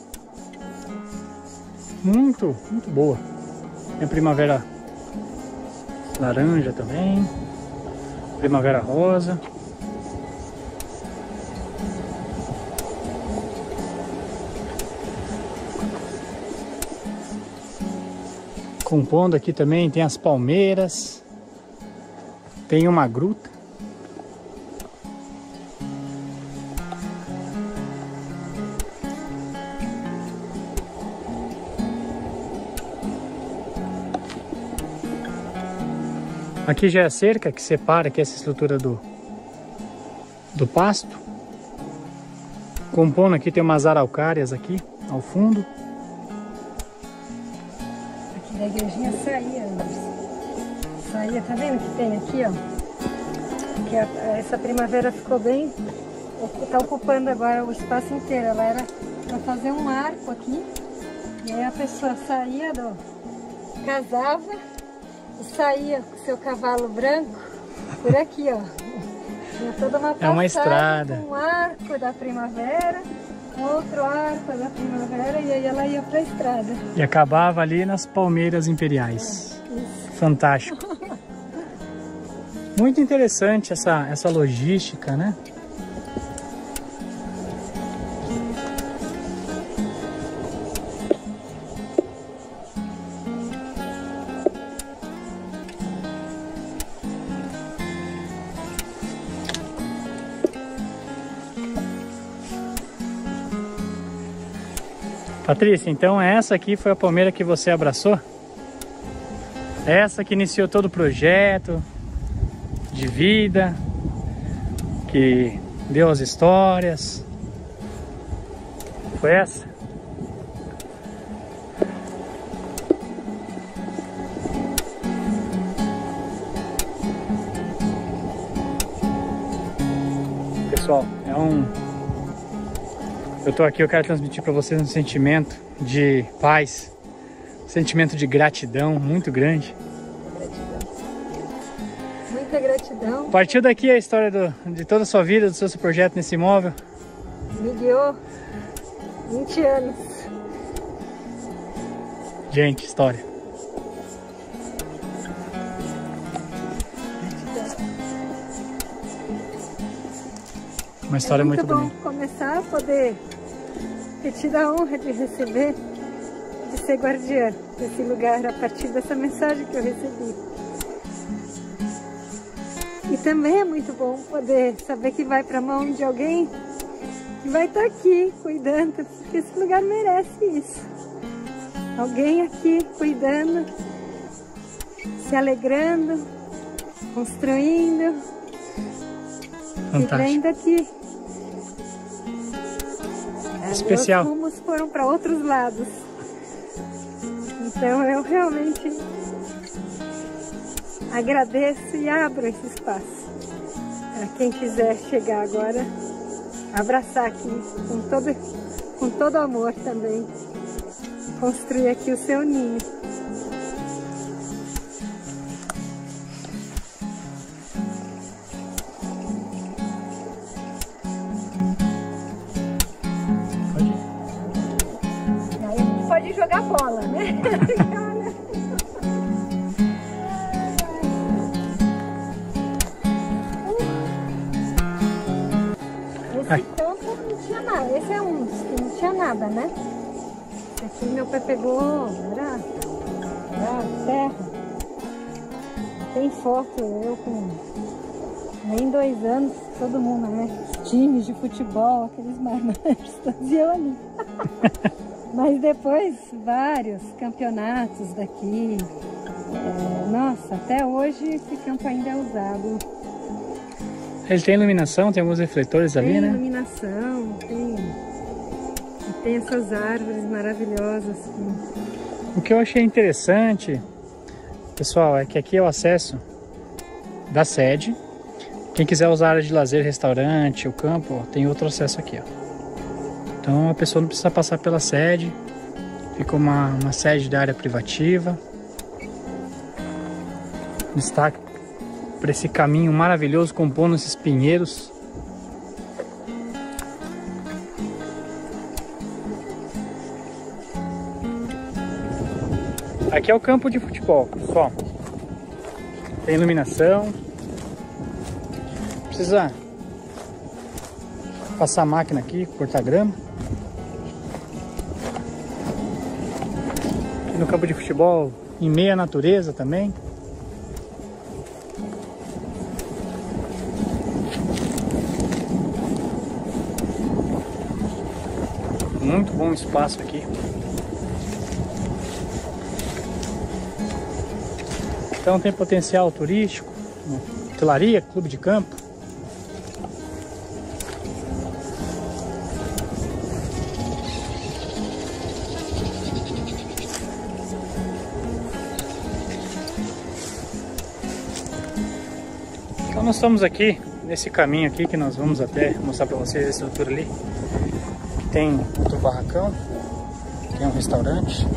muito boa. Tem primavera laranja também, primavera rosa. Compondo aqui também tem as palmeiras, tem uma gruta. Aqui já é a cerca que separa aqui essa estrutura do pasto. Compondo aqui tem umas araucárias aqui ao fundo. Aqui da igrejinha saía, saía, tá vendo que tem aqui, ó? Que essa primavera ficou bem, tá ocupando agora o espaço inteiro. Ela era para fazer um arco aqui, e aí a pessoa saía casava e saía com seu cavalo branco por aqui, ó. Tinha toda uma passagem, é uma estrada. Um arco da primavera, outro arco da primavera, e aí ela ia para a estrada. E acabava ali nas Palmeiras Imperiais. Fantástico. Muito interessante essa logística, né? Patrícia, então essa aqui foi a palmeira que você abraçou? Essa que iniciou todo o projeto de vida, que deu as histórias. Foi essa? Pessoal, eu tô aqui, eu quero transmitir para vocês um sentimento de paz, um sentimento de gratidão muito grande. Muita gratidão. Partiu daqui a história de toda a sua vida, do seu projeto nesse imóvel? Me guiou 20 anos. Gente, história. Uma história muito bonita. Muito bom começar a poder ter tido a honra de receber, de ser guardiã desse lugar a partir dessa mensagem que eu recebi. E também é muito bom poder saber que vai para a mão de alguém que vai estar aqui cuidando, porque esse lugar merece isso. Alguém aqui cuidando, se alegrando, construindo, vivendo aqui. Especial. Meus rumos foram para outros lados. Então eu realmente agradeço e abro esse espaço para quem quiser chegar agora, abraçar aqui com todo amor também, construir aqui o seu ninho. Aí a gente pode jogar bola, né? Esse campo não tinha nada, esse é um que não tinha nada, né? Esse aqui meu pai pegou, era terra. Tem foto, eu com nem 2 anos, todo mundo, né? Os times de futebol, aqueles marmanjos, todos eu ali. Mas depois, vários campeonatos daqui. Nossa, até hoje esse campo ainda é usado. Ele tem iluminação, tem alguns refletores ali, né? Tem iluminação, tem essas árvores maravilhosas. O que eu achei interessante, pessoal, é que aqui é o acesso da sede. Quem quiser usar a área de lazer, restaurante, o campo, ó, tem outro acesso aqui, ó. Então a pessoa não precisa passar pela sede. Fica uma sede da área privativa. Destaque para esse caminho maravilhoso compondo esses pinheiros. Aqui é o campo de futebol, pessoal. Tem iluminação. Precisa passar a máquina aqui, cortar grama. Aqui no campo de futebol, em meia natureza também. Muito bom espaço aqui. Então tem potencial turístico, hotelaria, clube de campo. Então nós estamos aqui nesse caminho aqui que nós vamos até mostrar para vocês a estrutura ali. Tem outro barracão, tem um restaurante.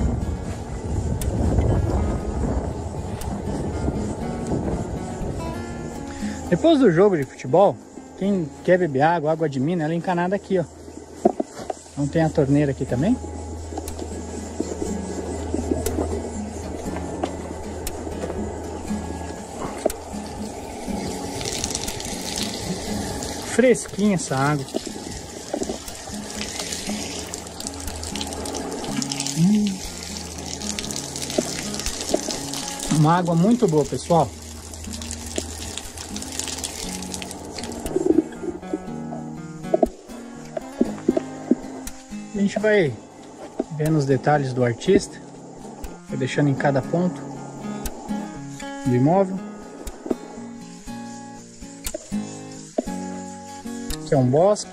Depois do jogo de futebol, quem quer beber água, água de mina, ela é encanada aqui, ó. Então tem a torneira aqui também. Fresquinha essa água. Uma água muito boa, pessoal. A gente vai vendo os detalhes do artista, vai deixando em cada ponto do imóvel. Aqui é um bosque.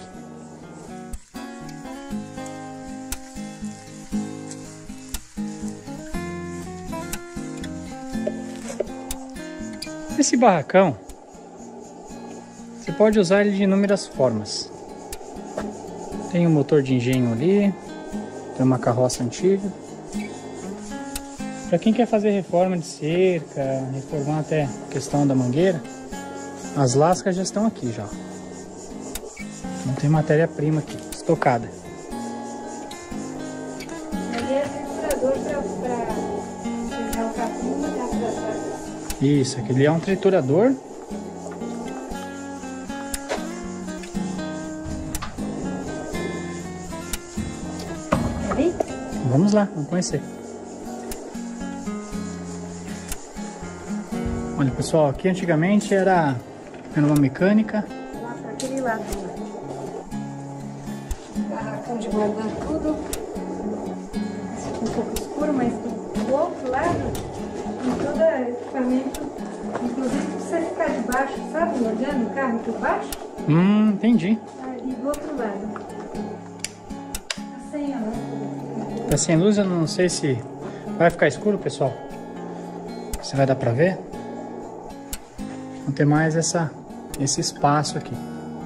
Esse barracão, você pode usar ele de inúmeras formas. Tem um motor de engenho ali, tem uma carroça antiga. Para quem quer fazer reforma de cerca, reformar até a questão da mangueira, as lascas já estão aqui já. Não tem matéria-prima aqui, estocada. Ali é triturador para pegar o capim e dar para. Isso, aquele é um triturador. Ali? Vamos lá, vamos conhecer. Olha, pessoal, aqui antigamente era uma mecânica. Lá para aquele lado. Barracão de guardar tudo. Um pouco escuro, mas do outro lado tem todo equipamento. Inclusive precisa ficar de baixo, sabe? Olhando o carro por baixo. Entendi. Ali do outro lado. Tá sem a luz. Tá sem luz, eu não sei se vai ficar escuro, pessoal. Se vai dar pra ver. Não tem mais esse espaço aqui.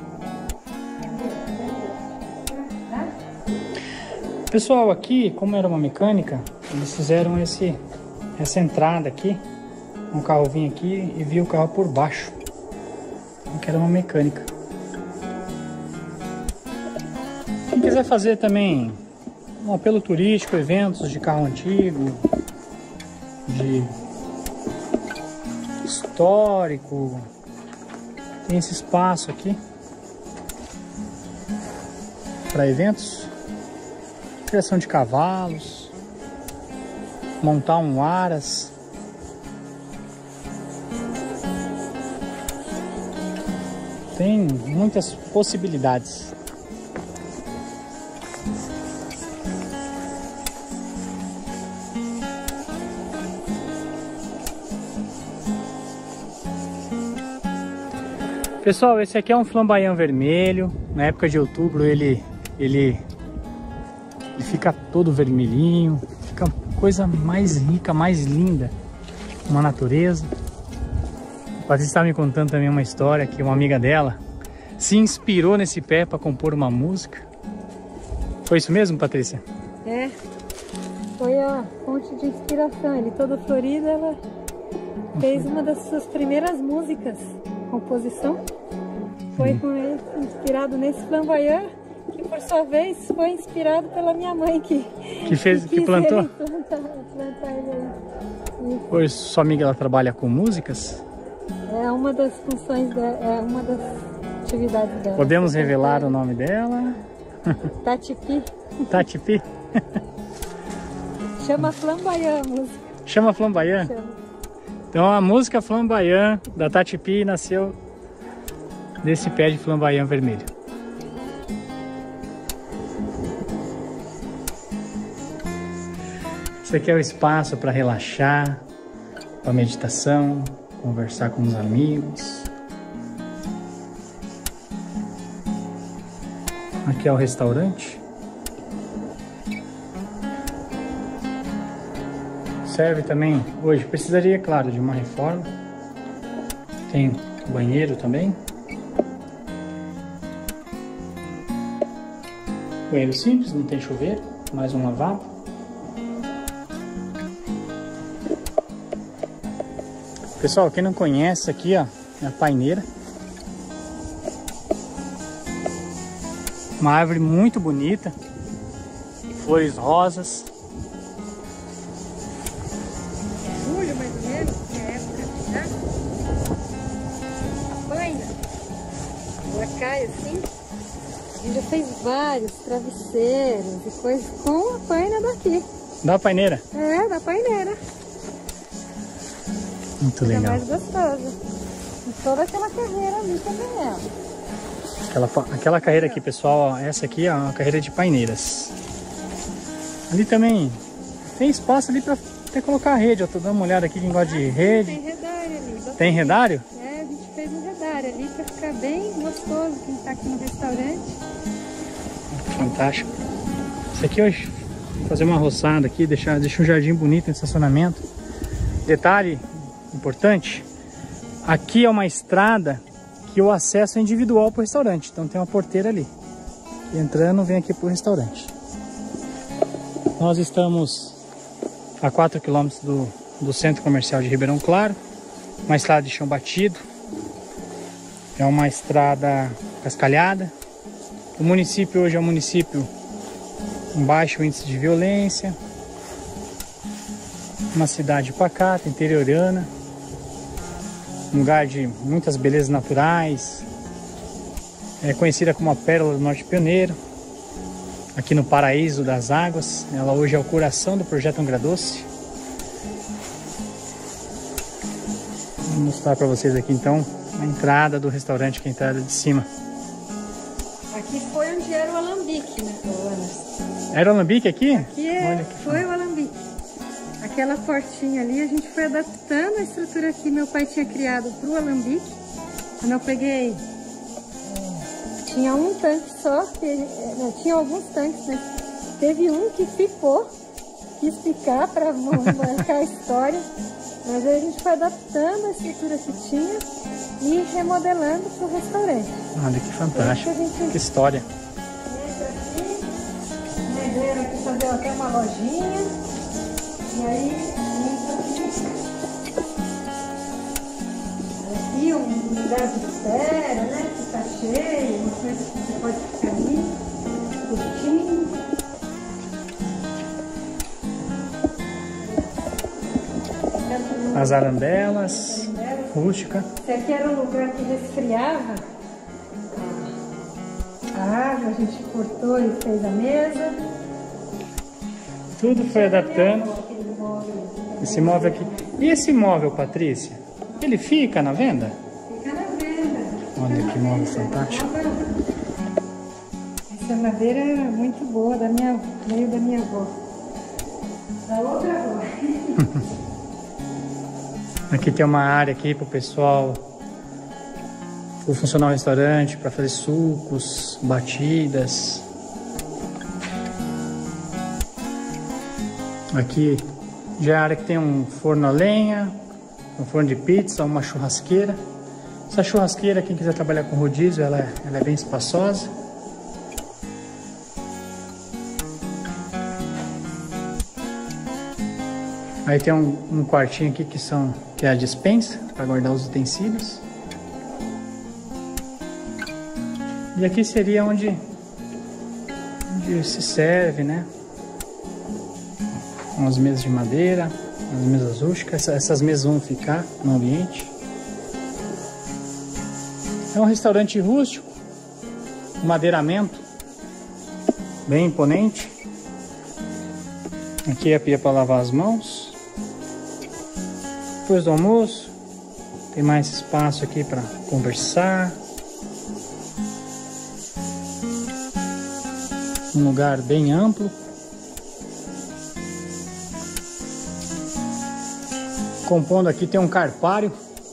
Pessoal, aqui, como era uma mecânica, eles fizeram essa entrada aqui. Um carro vinha aqui e via o carro por baixo. Que era uma mecânica. Quem quiser fazer também um apelo turístico, eventos de carro antigo, de histórico, tem esse espaço aqui para eventos, criação de cavalos, montar um aras. Tem muitas possibilidades. Pessoal, esse aqui é um flamboyant vermelho. Na época de outubro ele fica todo vermelhinho. Fica a coisa mais rica, mais linda. Uma natureza. A Patrícia estava me contando também uma história que uma amiga dela se inspirou nesse pé para compor uma música. Foi isso mesmo, Patrícia? É, foi a fonte de inspiração. Ele todo florido, ela fez uma das suas primeiras músicas, composição. Foi com ele, inspirado nesse flamboyant, que por sua vez foi inspirado pela minha mãe que plantou. Plantar ele aí. Pois sua amiga ela trabalha com músicas? É uma das funções dela, é uma das atividades dela. Podemos revelar o nome dela? Tatipi. Tatipi? Chama Flamboyant a música. Chama Flamboyant? Chama. Então a música Flamboyant da Tatipi nasceu desse pé de flamboyant vermelho. Esse aqui é o espaço para relaxar, para meditação, conversar com os amigos. Aqui é o restaurante. Serve também, hoje precisaria, claro, de uma reforma. Tem banheiro também. Banheiro simples, não tem chuveiro, mais um lavabo. Pessoal, quem não conhece aqui, ó, é a paineira. Uma árvore muito bonita, flores rosas. Julho, mais ou menos, que é a época, né? A paina, ela cai assim. A gente já fez vários travesseiros e coisas com a paina daqui. Da paineira? É, da paineira. Muito Fica legal. mais gostoso. E toda aquela carreira ali também é. Aquela carreira aqui, pessoal, ó, essa aqui é uma carreira de paineiras. Ali também tem espaço ali para até colocar a rede. Eu tô dando uma olhada aqui, quem gosta de rede. Tem redário ali. Bastante. Tem redário? É, a gente fez um redário ali para ficar bem gostoso quem tá aqui no restaurante. Fantástico. Isso aqui hoje, fazer uma roçada aqui, deixar um jardim bonito no estacionamento. Detalhe importante, aqui é uma estrada que o acesso é individual para o restaurante, então tem uma porteira ali. Entrando, vem aqui para o restaurante. Nós estamos a 4 km do centro comercial de Ribeirão Claro, uma estrada de chão batido, é uma estrada cascalhada. O município hoje é um município com baixo índice de violência, uma cidade pacata, interiorana, um lugar de muitas belezas naturais, é conhecida como a Pérola do Norte Pioneiro, aqui no Paraíso das Águas. Ela hoje é o coração do projeto Angra Doce. Vou mostrar para vocês aqui então a entrada do restaurante, que é a entrada de cima. Aqui foi onde era o alambique, né, Ana? Era o alambique aqui? Aqui foi o alambique. Aquela portinha ali, a gente foi adaptando a estrutura que meu pai tinha criado para o alambique. Quando eu peguei, tinha um tanque só, tinha alguns tanques, mas teve um que ficou, quis ficar para marcar a história. Mas aí a gente foi adaptando a estrutura que tinha e remodelando para o restaurante. Olha que fantástico, que história. Entra aqui, veio aqui fazer até uma lojinha. E aí, aqui um lugar de espera, né? Que tá cheio, uma coisa que você pode ficar ali, curtindo. As arandelas, rústica. Esse aqui era um lugar que resfriava a água, a gente cortou e fez a mesa. Tudo foi adaptando. Esse móvel aqui. E esse móvel, Patrícia? Ele fica na venda? Fica na venda. Olha que móvel fantástico. Essa madeira era muito boa, veio da minha avó. Da outra avó. Aqui tem uma área aqui para o pessoal funcionar o restaurante, para fazer sucos, batidas. Aqui já é a área que tem um forno a lenha, um forno de pizza, uma churrasqueira. Essa churrasqueira, quem quiser trabalhar com rodízio, ela é bem espaçosa. Aí tem um quartinho aqui que é a despensa, para guardar os utensílios. E aqui seria onde se serve, né? Umas mesas de madeira, as mesas rústicas. Essas mesas vão ficar no ambiente. É um restaurante rústico, um madeiramento bem imponente. Aqui é a pia para lavar as mãos. Depois do almoço, tem mais espaço aqui para conversar. Um lugar bem amplo. Compondo aqui tem um carpário.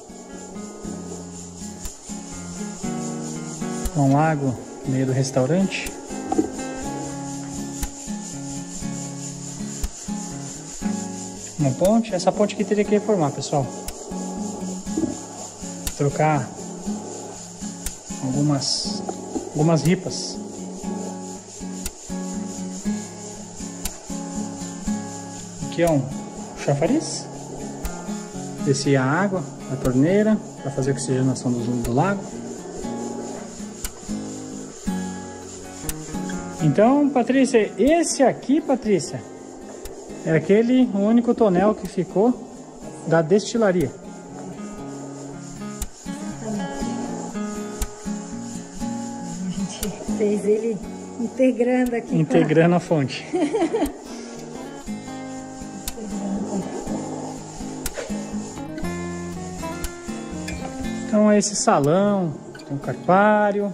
Um lago no meio do restaurante. Uma ponte. Essa ponte aqui teria que reformar, pessoal. Trocar algumas ripas. Aqui é um chafariz. Descia a água da torneira para fazer a oxigenação do lago. Então, Patrícia, esse aqui, Patrícia, é aquele único tonel que ficou da destilaria. A gente fez ele integrando aqui. Integrando a fonte. Então, esse salão, tem um carpário.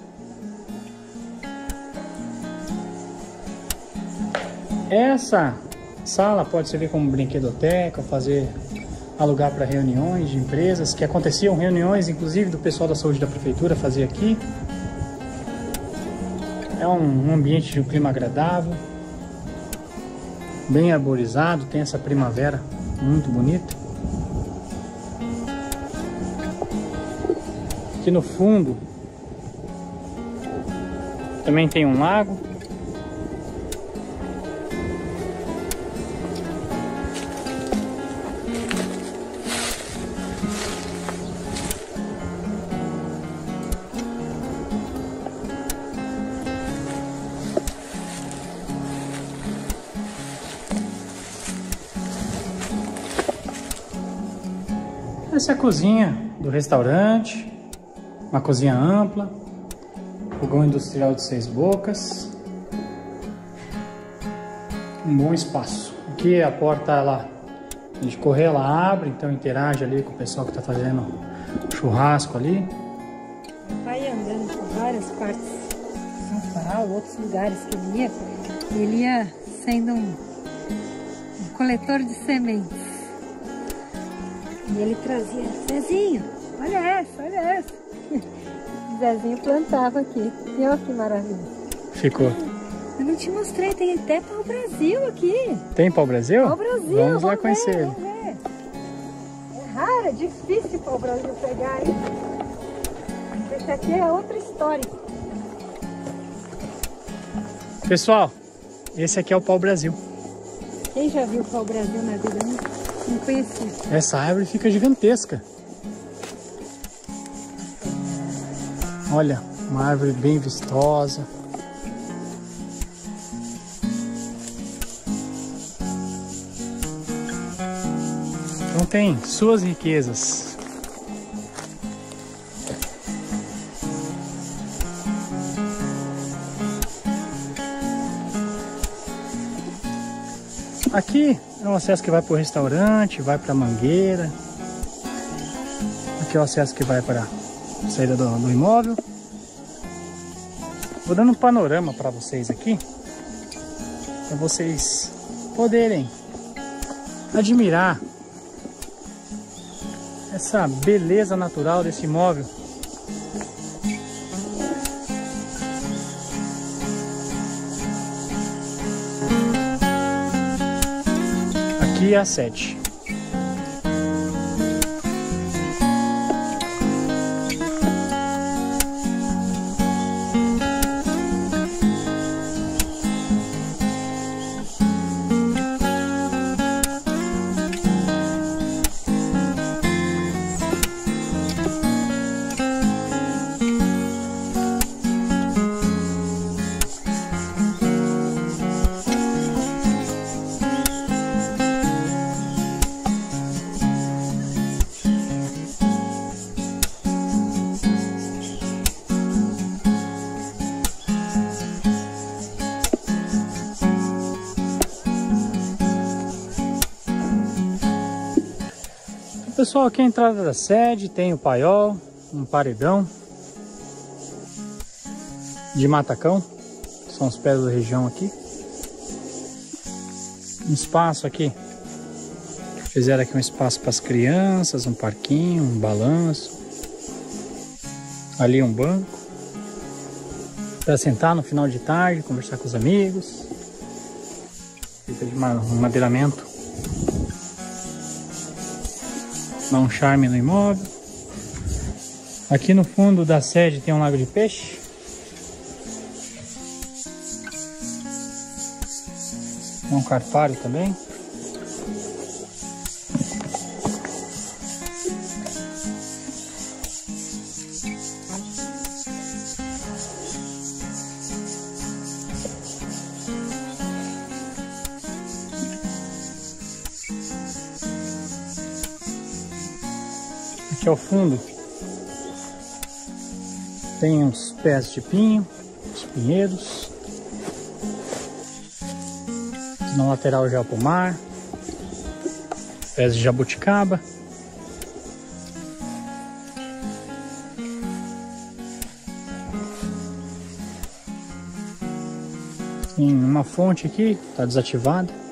Essa sala pode servir como brinquedoteca, alugar para reuniões de empresas, que aconteciam reuniões, inclusive do pessoal da saúde da prefeitura fazia aqui. É um ambiente de um clima agradável, bem arborizado, tem essa primavera muito bonita. Aqui no fundo também tem um lago. Essa é a cozinha do restaurante. Uma cozinha ampla, fogão industrial de 6 bocas, um bom espaço. Aqui a porta, a gente correr, ela abre, então interage ali com o pessoal que está fazendo churrasco ali. Vai andando por várias partes de São Farol, outros lugares que ele ia sendo um coletor de sementes. E ele trazia, Zezinho, olha essa. Zezinho plantava aqui. E olha que maravilha. Ficou. Eu não te mostrei, tem até pau-brasil aqui. Tem pau-brasil? Pau-brasil. Vamos lá conhecer ele. Vamos ver. É raro, é difícil pau-brasil pegar, hein? Esse aqui é outra história. Pessoal, esse aqui é o pau-brasil. Quem já viu pau-brasil na vida? Não conhecia. Essa árvore fica gigantesca. Olha, uma árvore bem vistosa. Então tem suas riquezas. Aqui é o acesso que vai para o restaurante, vai para a mangueira. Aqui é o acesso que vai para a saída do imóvel. Vou dando um panorama para vocês aqui, para vocês poderem admirar essa beleza natural desse imóvel. Aqui é a sede. Pessoal, aqui é a entrada da sede, tem o paiol, um paredão de matacão, são os pés da região aqui. Um espaço aqui Fizeram aqui um espaço para as crianças, um parquinho, um balanço. Ali um banco para sentar no final de tarde, conversar com os amigos. Feita de um madeiramento. Dá um charme no imóvel. Aqui no fundo da sede tem um lago de peixe. Tem um carpário também. Aqui ao fundo tem uns pés de pinho, os pinheiros. Na lateral já é o pomar, pés de jabuticaba. Tem uma fonte aqui, está desativada.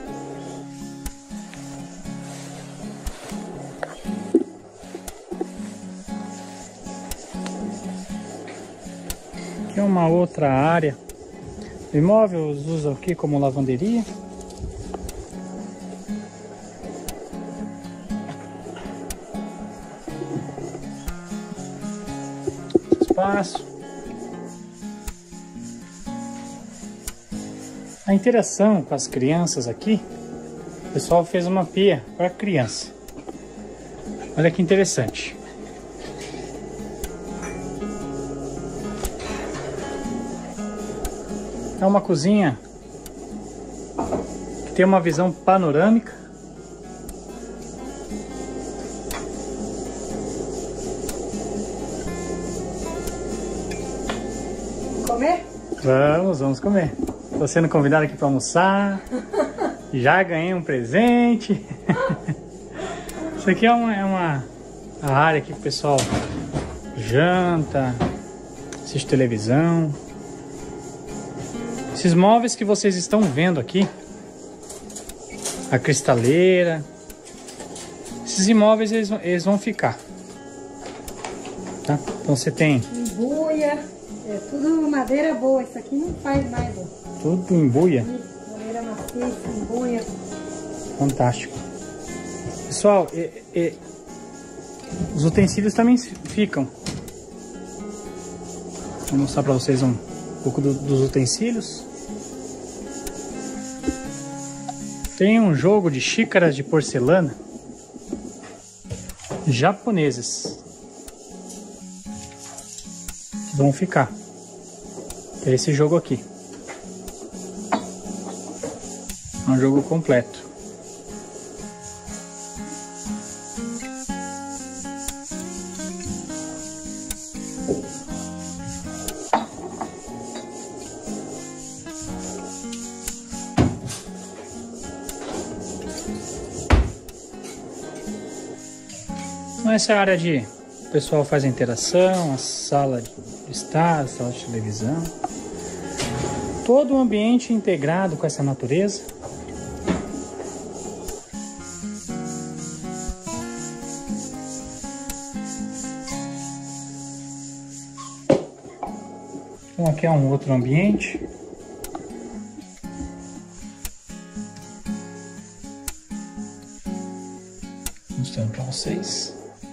Aqui é uma outra área. O imóvel usa aqui como lavanderia. Espaço. A interação com as crianças aqui, o pessoal fez uma pia para criança. Olha que interessante. É uma cozinha que tem uma visão panorâmica. Comer? Vamos comer. Estou sendo convidado aqui para almoçar. Já ganhei um presente. Isso aqui é uma área aqui que o pessoal janta, assiste televisão. Esses móveis que vocês estão vendo aqui, a cristaleira, esses imóveis eles vão ficar, tá? Então você tem Embuia, é tudo madeira boa, isso aqui não faz mais, ó. Tudo embuia. Madeira maciça, embuia. Fantástico. Pessoal, os utensílios também ficam. Vou mostrar para vocês um pouco dos utensílios. Tem um jogo de xícaras de porcelana japoneses que vão ficar. É esse jogo aqui. É um jogo completo. Essa é a área de o pessoal faz a interação, a sala de estar, a sala de televisão. Todo o ambiente integrado com essa natureza. Então aqui é um outro ambiente. Mostrando para vocês.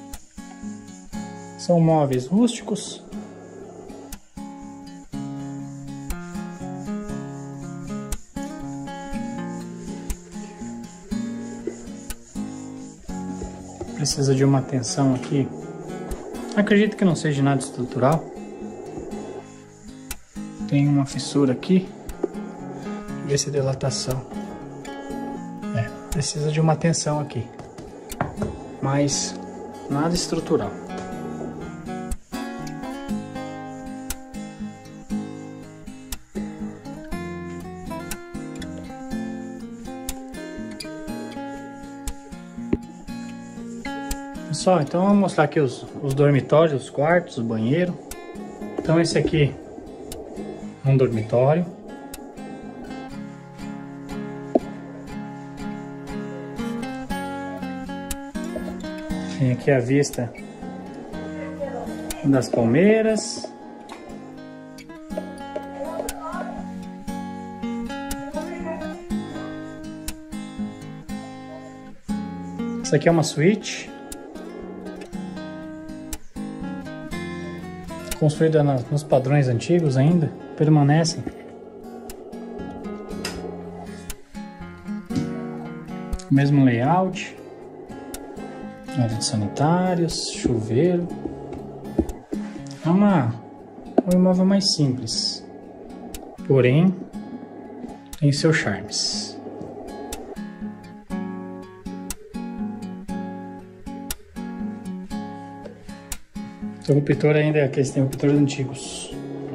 São móveis rústicos. Precisa de uma atenção aqui. Acredito que não seja nada estrutural. Tem uma fissura aqui. Deixa eu ver se é dilatação. Precisa de uma atenção aqui. Mas nada estrutural. Pessoal, então vamos mostrar aqui os dormitórios, os quartos, o banheiro. Então esse aqui é um dormitório. Tem aqui a vista das palmeiras. Essa aqui é uma suíte construída nos padrões antigos ainda, permanecem. Mesmo layout, área de sanitários, chuveiro. É um imóvel mais simples, porém tem seus charmes. O interruptor ainda é aqueles interruptores antigos.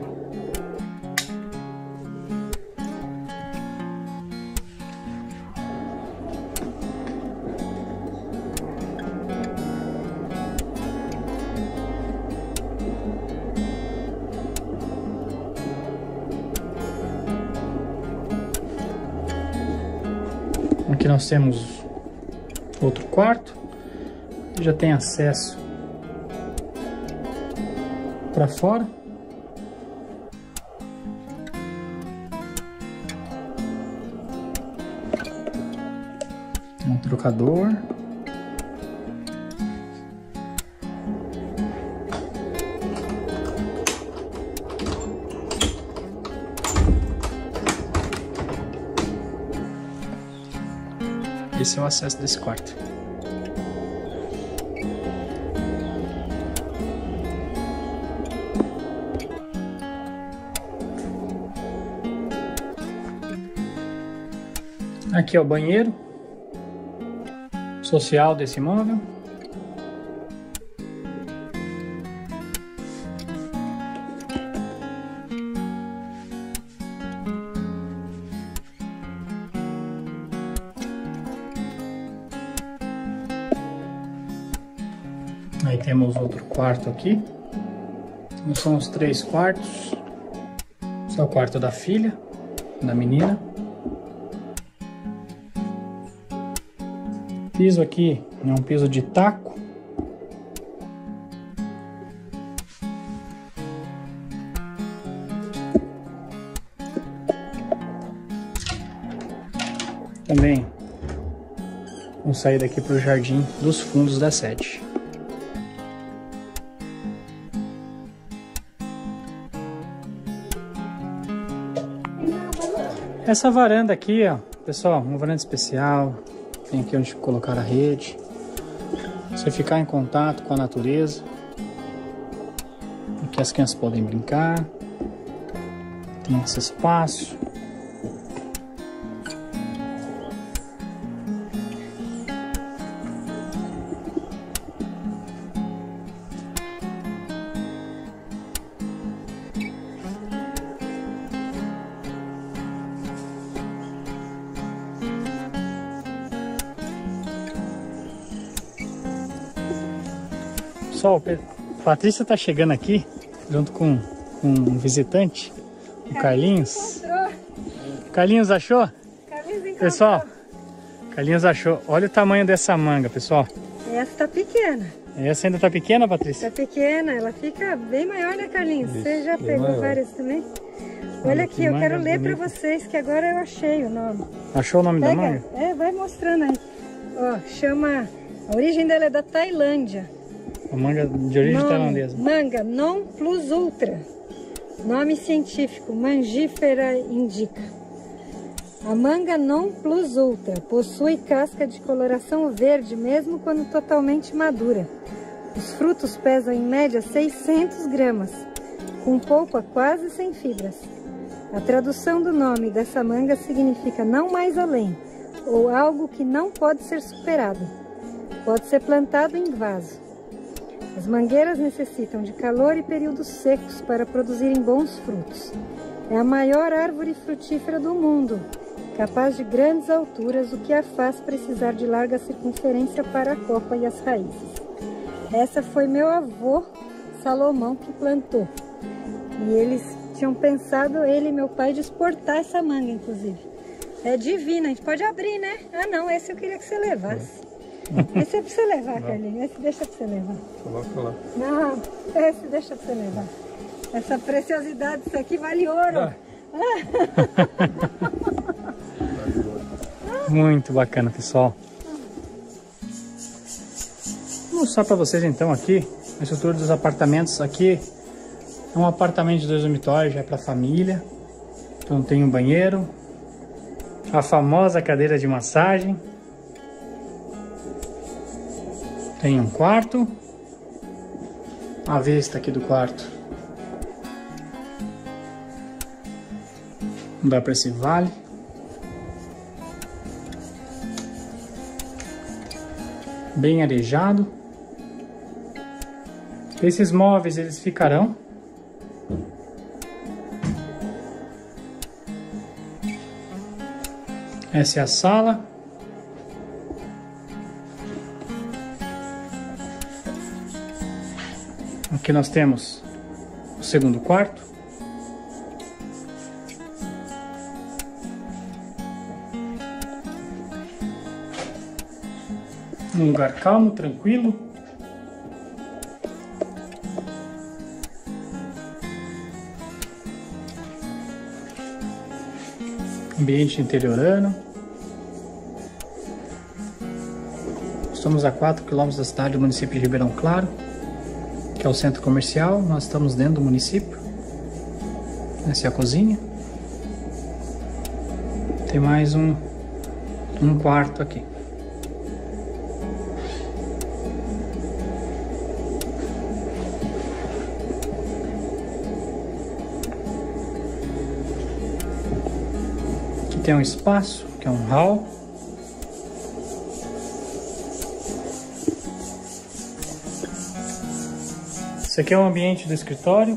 Aqui nós temos outro quarto, que já tem acesso para fora. Um trocador. Esse é o acesso desse quarto. Aqui é o banheiro social desse imóvel. Aí temos outro quarto aqui. Então são os 3 quartos. Esse é o quarto da filha, da menina. Piso aqui é um piso de taco. Também vamos sair daqui para o jardim dos fundos da sede. Essa varanda aqui, ó, pessoal, uma varanda especial. Tem aqui onde colocar a rede. Você ficar em contato com a natureza. Aqui as crianças podem brincar. Tem esse espaço. Pessoal, a Patrícia tá chegando aqui junto com um visitante, o Carlinhos. Carlinhos achou? Pessoal, Carlinhos achou. Olha o tamanho dessa manga, pessoal. Essa tá pequena. Essa ainda tá pequena, Patrícia? Tá pequena, ela fica bem maior, né, Carlinhos? Isso, você já pegou várias também? Olha aqui, eu quero ler pra vocês, que agora eu achei o nome. Achou o nome da manga? É, vai mostrando aí. Ó, chama... A origem dela é da Tailândia. A manga de origem tailandesa. Manga non plus ultra. Nome científico, Mangifera indica. A manga non plus ultra possui casca de coloração verde, mesmo quando totalmente madura. Os frutos pesam em média 600 gramas, com polpa quase sem fibras. A tradução do nome dessa manga significa não mais além, ou algo que não pode ser superado. Pode ser plantado em vaso. As mangueiras necessitam de calor e períodos secos para produzirem bons frutos. É a maior árvore frutífera do mundo, capaz de grandes alturas, o que a faz precisar de larga circunferência para a copa e as raízes. Essa foi meu avô Salomão que plantou. E eles tinham pensado, ele e meu pai, de exportar essa manga, inclusive. É divina, a gente pode abrir, né? Ah não, esse eu queria que você levasse. Esse é pra você levar, Carlinhos. Esse deixa pra você levar. Coloca lá. Não, esse deixa pra você levar. Essa preciosidade, isso aqui vale ouro. Muito bacana, pessoal. Vou mostrar para vocês então aqui a estrutura dos apartamentos. Aqui é um apartamento de 2 dormitórios, já é para família. Então tem um banheiro, a famosa cadeira de massagem, tem um quarto, a vista aqui do quarto dá para esse vale. Bem arejado. Esses móveis eles ficarão essa é a sala. Aqui nós temos o segundo quarto. Um lugar calmo, tranquilo. Ambiente interiorano. Estamos a 4 km da cidade do município de Ribeirão Claro, que é o centro comercial. Nós estamos dentro do município. Essa é a cozinha. Tem mais um quarto aqui. Aqui tem um espaço, que é um hall. Esse aqui é o ambiente do escritório.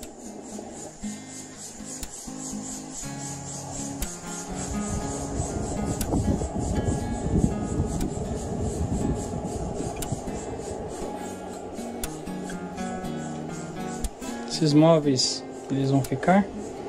Esses móveis, eles vão ficar.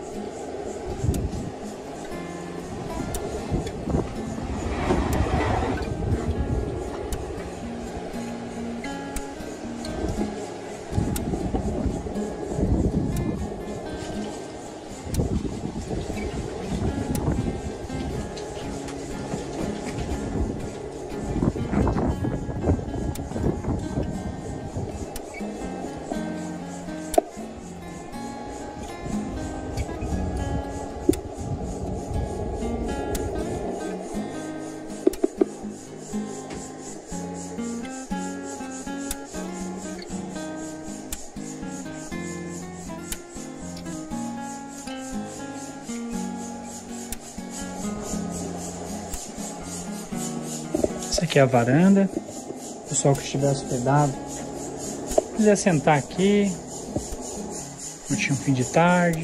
Essa aqui é a varanda. O pessoal que estiver hospedado quiser sentar aqui, curtir um fim de tarde.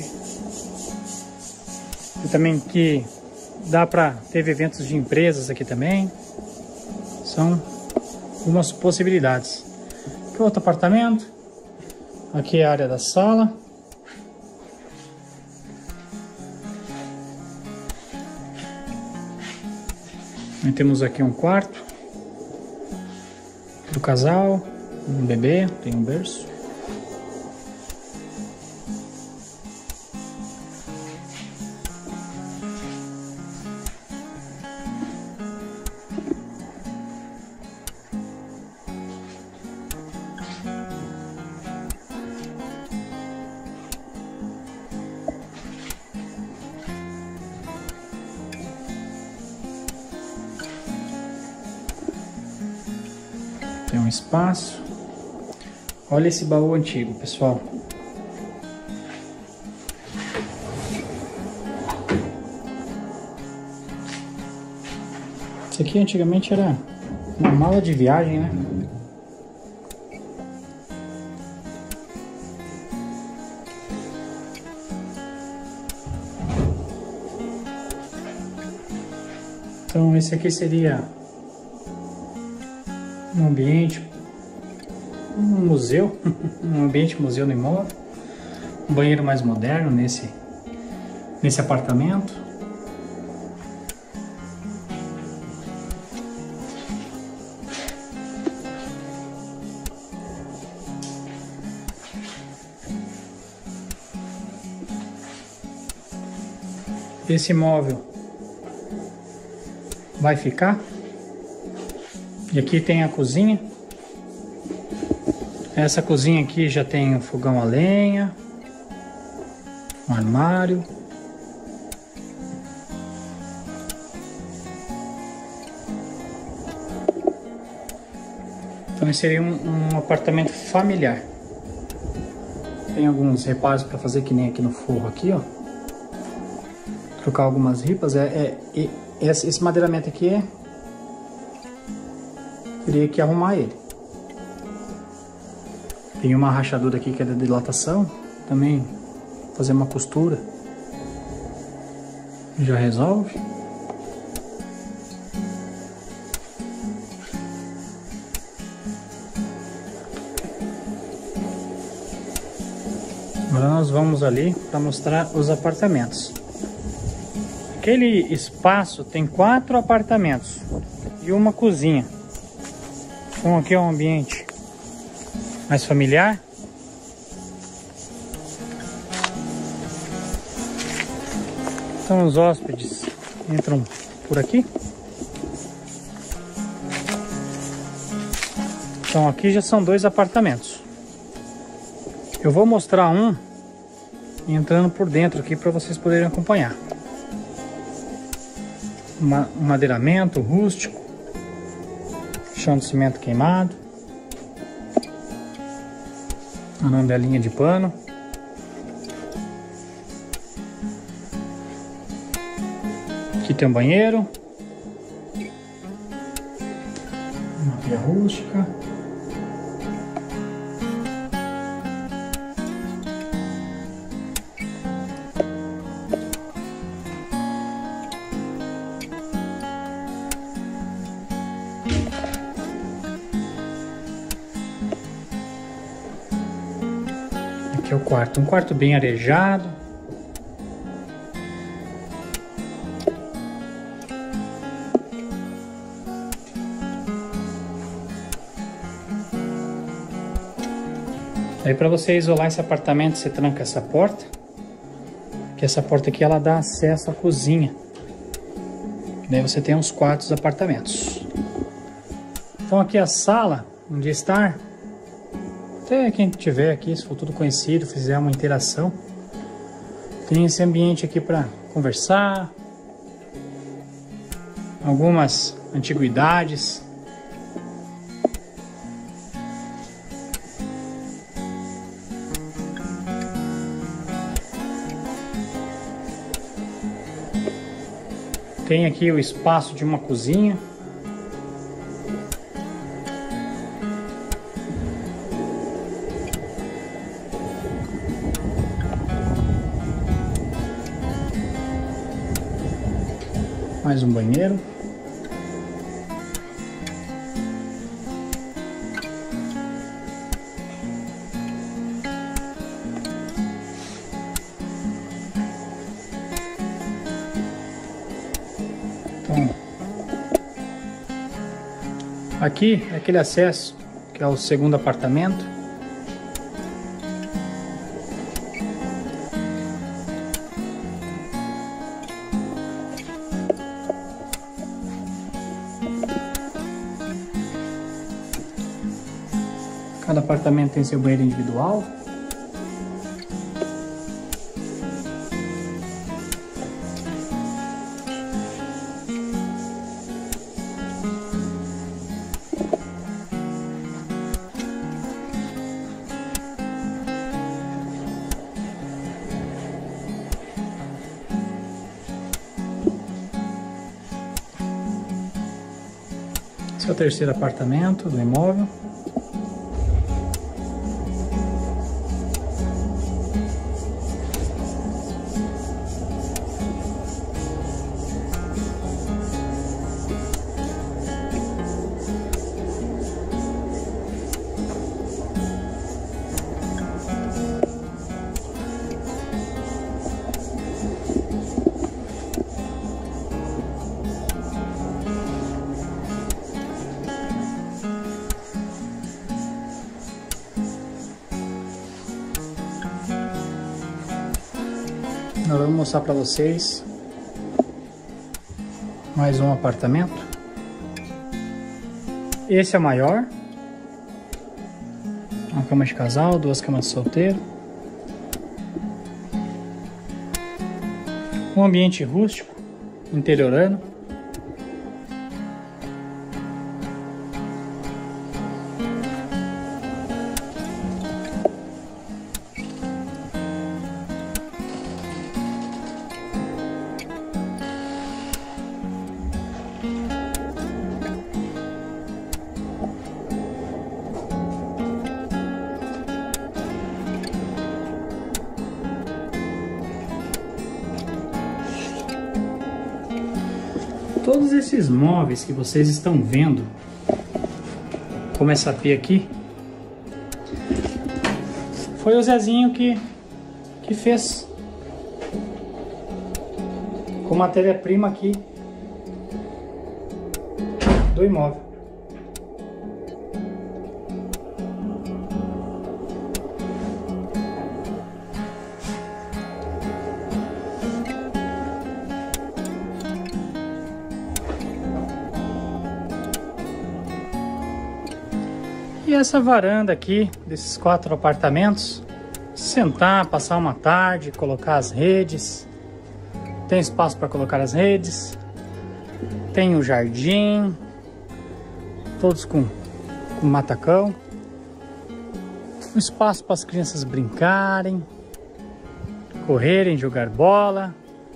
E também que dá para ter eventos de empresas aqui também. São algumas possibilidades. Aqui outro apartamento. Aqui é a área da sala. E temos aqui um quarto do casal, um bebê, tem um berço. Tem um espaço. Olha esse baú antigo, pessoal. Isso aqui antigamente era uma mala de viagem, né? Então esse aqui seria um ambiente, um museu, um ambiente museu no imóvel, um banheiro mais moderno nesse apartamento. esse móvel vai ficar. E aqui tem a cozinha. Essa cozinha aqui já tem um fogão a lenha, um armário. Então esse seria um apartamento familiar. Tem alguns reparos para fazer, que nem aqui no forro aqui, ó. Trocar algumas ripas. Esse madeiramento aqui teria que arrumar ele. Tem uma rachadura aqui que é da dilatação. Também fazer uma costura já resolve. Agora nós vamos ali para mostrar os apartamentos. Aquele espaço tem 4 apartamentos e uma cozinha. Então aqui é um ambiente mais familiar. Então os hóspedes entram por aqui. Então aqui já são 2 apartamentos. Eu vou mostrar um entrando por dentro aqui para vocês poderem acompanhar. Um madeiramento rústico, chão de cimento queimado, uma andelinha de pano. Aqui tem um banheiro, uma pia rústica. Aqui é o quarto, um quarto bem arejado. Aí para você isolar esse apartamento, você tranca essa porta. Que essa porta aqui ela dá acesso à cozinha. Daí você tem uns quartos apartamentos. Então aqui a sala onde estar. Até quem tiver aqui, se for tudo conhecido, fizer uma interação, tem esse ambiente aqui para conversar, algumas antiguidades. Tem aqui o espaço de uma cozinha. Mais um banheiro. Então, aqui é aquele acesso que é o segundo apartamento. Cada apartamento tem seu banheiro individual. Esse é o terceiro apartamento do imóvel. Nós vamos mostrar para vocês Mais um apartamento. Esse é o maior. Uma cama de casal, 2 camas de solteiro. Um ambiente rústico, interiorano. Todos esses móveis que vocês estão vendo, como essa pia aqui, foi o Zezinho que fez com matéria-prima aqui do imóvel. E essa varanda aqui, desses 4 apartamentos, sentar, passar uma tarde, colocar as redes. Tem espaço para colocar as redes. Tem o jardim, todos com matacão. Um espaço para as crianças brincarem, correrem, jogar bola.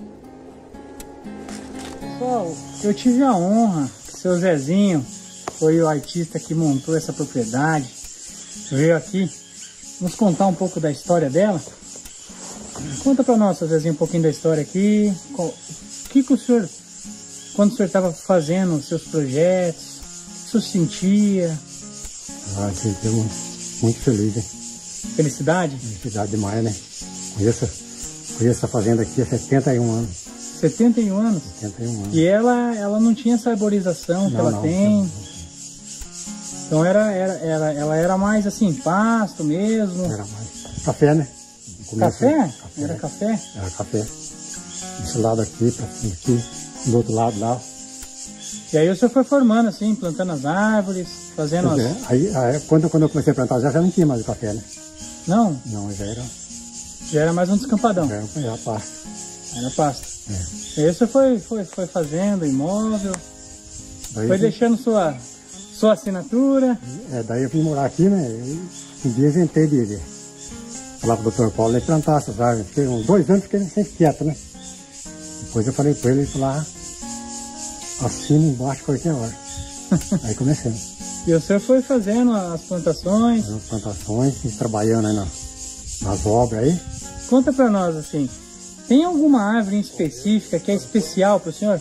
Pessoal, eu tive a honra que seu Zezinho foi o artista que montou essa propriedade, veio aqui nos contar um pouco da história dela. Conta para nós, Zezinho, um pouquinho da história aqui. O que o senhor, quando o senhor estava fazendo os seus projetos, o que o senhor sentia? Sentimos muito feliz, hein? Felicidade? Felicidade demais, né? Conheço essa fazenda aqui há 71 anos. 71 anos? 71 anos. E ela não tinha essa arborização que ela tem? Não. Então ela era mais assim, pasto mesmo? Era mais café, né? Café? Era café? Era café. Desse lado aqui, pra cima aqui, do outro lado lá. E aí o senhor foi formando assim, plantando as árvores, fazendo as... Aí quando eu comecei a plantar já não tinha mais o café, né? Não? Não, já era mais um descampadão? Já era pasto. Era pasto. E aí o senhor foi fazendo imóvel, foi deixando sua assinatura. Daí eu vim morar aqui, né? Um dia eu inventei de falar pro Dr. Paulo ele plantar essas árvores. Fiquei uns 2 anos fiquei sempre quieto, né? Depois eu falei pra ele falar assina embaixo qualquer hora. Aí comecei. E o senhor foi fazendo as plantações? As plantações, trabalhando aí nas obras aí. Conta pra nós assim, tem alguma árvore em específica que é especial pro senhor?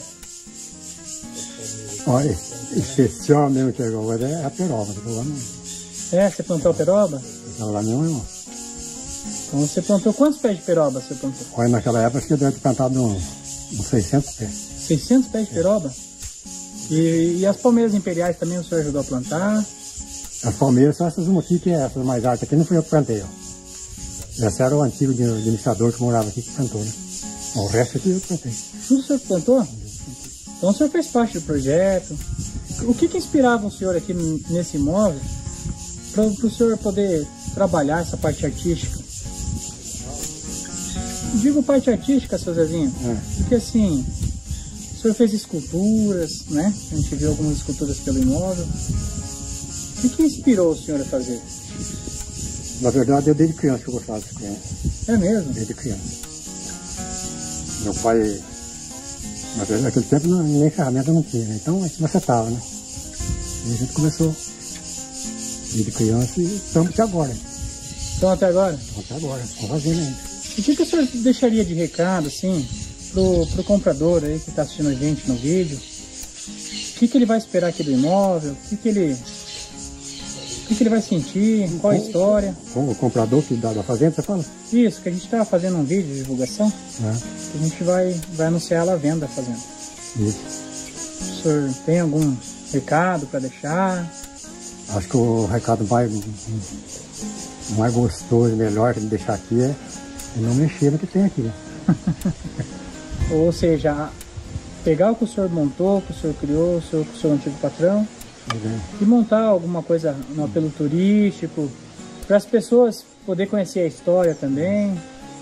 Olha, especial mesmo que agora é a peroba. Você plantou peroba? Aquela lá mesmo, irmão. Então você plantou quantos pés de peroba você plantou? Olha, naquela época acho que eu deve ter plantado uns 600 pés. 600 pés de peroba? E as palmeiras imperiais também o senhor ajudou a plantar? As palmeiras são essas uma aqui, que é essas mais altas aqui, não fui eu que plantei, ó. Esse era o antigo administrador que morava aqui que plantou, né? O resto aqui eu plantei. Tudo o senhor que plantou? Então o senhor fez parte do projeto. O que inspirava o senhor aqui nesse imóvel para o senhor poder trabalhar essa parte artística? Digo parte artística, seu Zezinho, porque assim, o senhor fez esculturas, né? A gente viu algumas esculturas pelo imóvel. O que inspirou o senhor a fazer? Na verdade, eu desde criança que eu gostava de criança. É mesmo? Desde criança. Meu pai, naquele tempo nem ferramenta não tinha, né? Então a gente macetava, né? E a gente começou desde criança e estamos até agora. Então até agora? Até agora, estamos fazendo ainda. E o que o senhor deixaria de recado, assim, pro comprador aí que está assistindo a gente no vídeo? O que ele vai esperar aqui do imóvel? O que ele vai sentir? Qual a história? O comprador da fazenda, você fala? Isso, que a gente estava fazendo um vídeo de divulgação. Que a gente vai anunciar ela à venda da fazenda. Isso. O senhor tem algum recado para deixar? Acho que o recado mais gostoso e melhor de deixar aqui é não mexer no que tem aqui, né? Ou seja, pegar o que o senhor montou, o que o senhor criou, o seu antigo patrão, e montar alguma coisa no apelo turístico, para as pessoas poder conhecer a história também.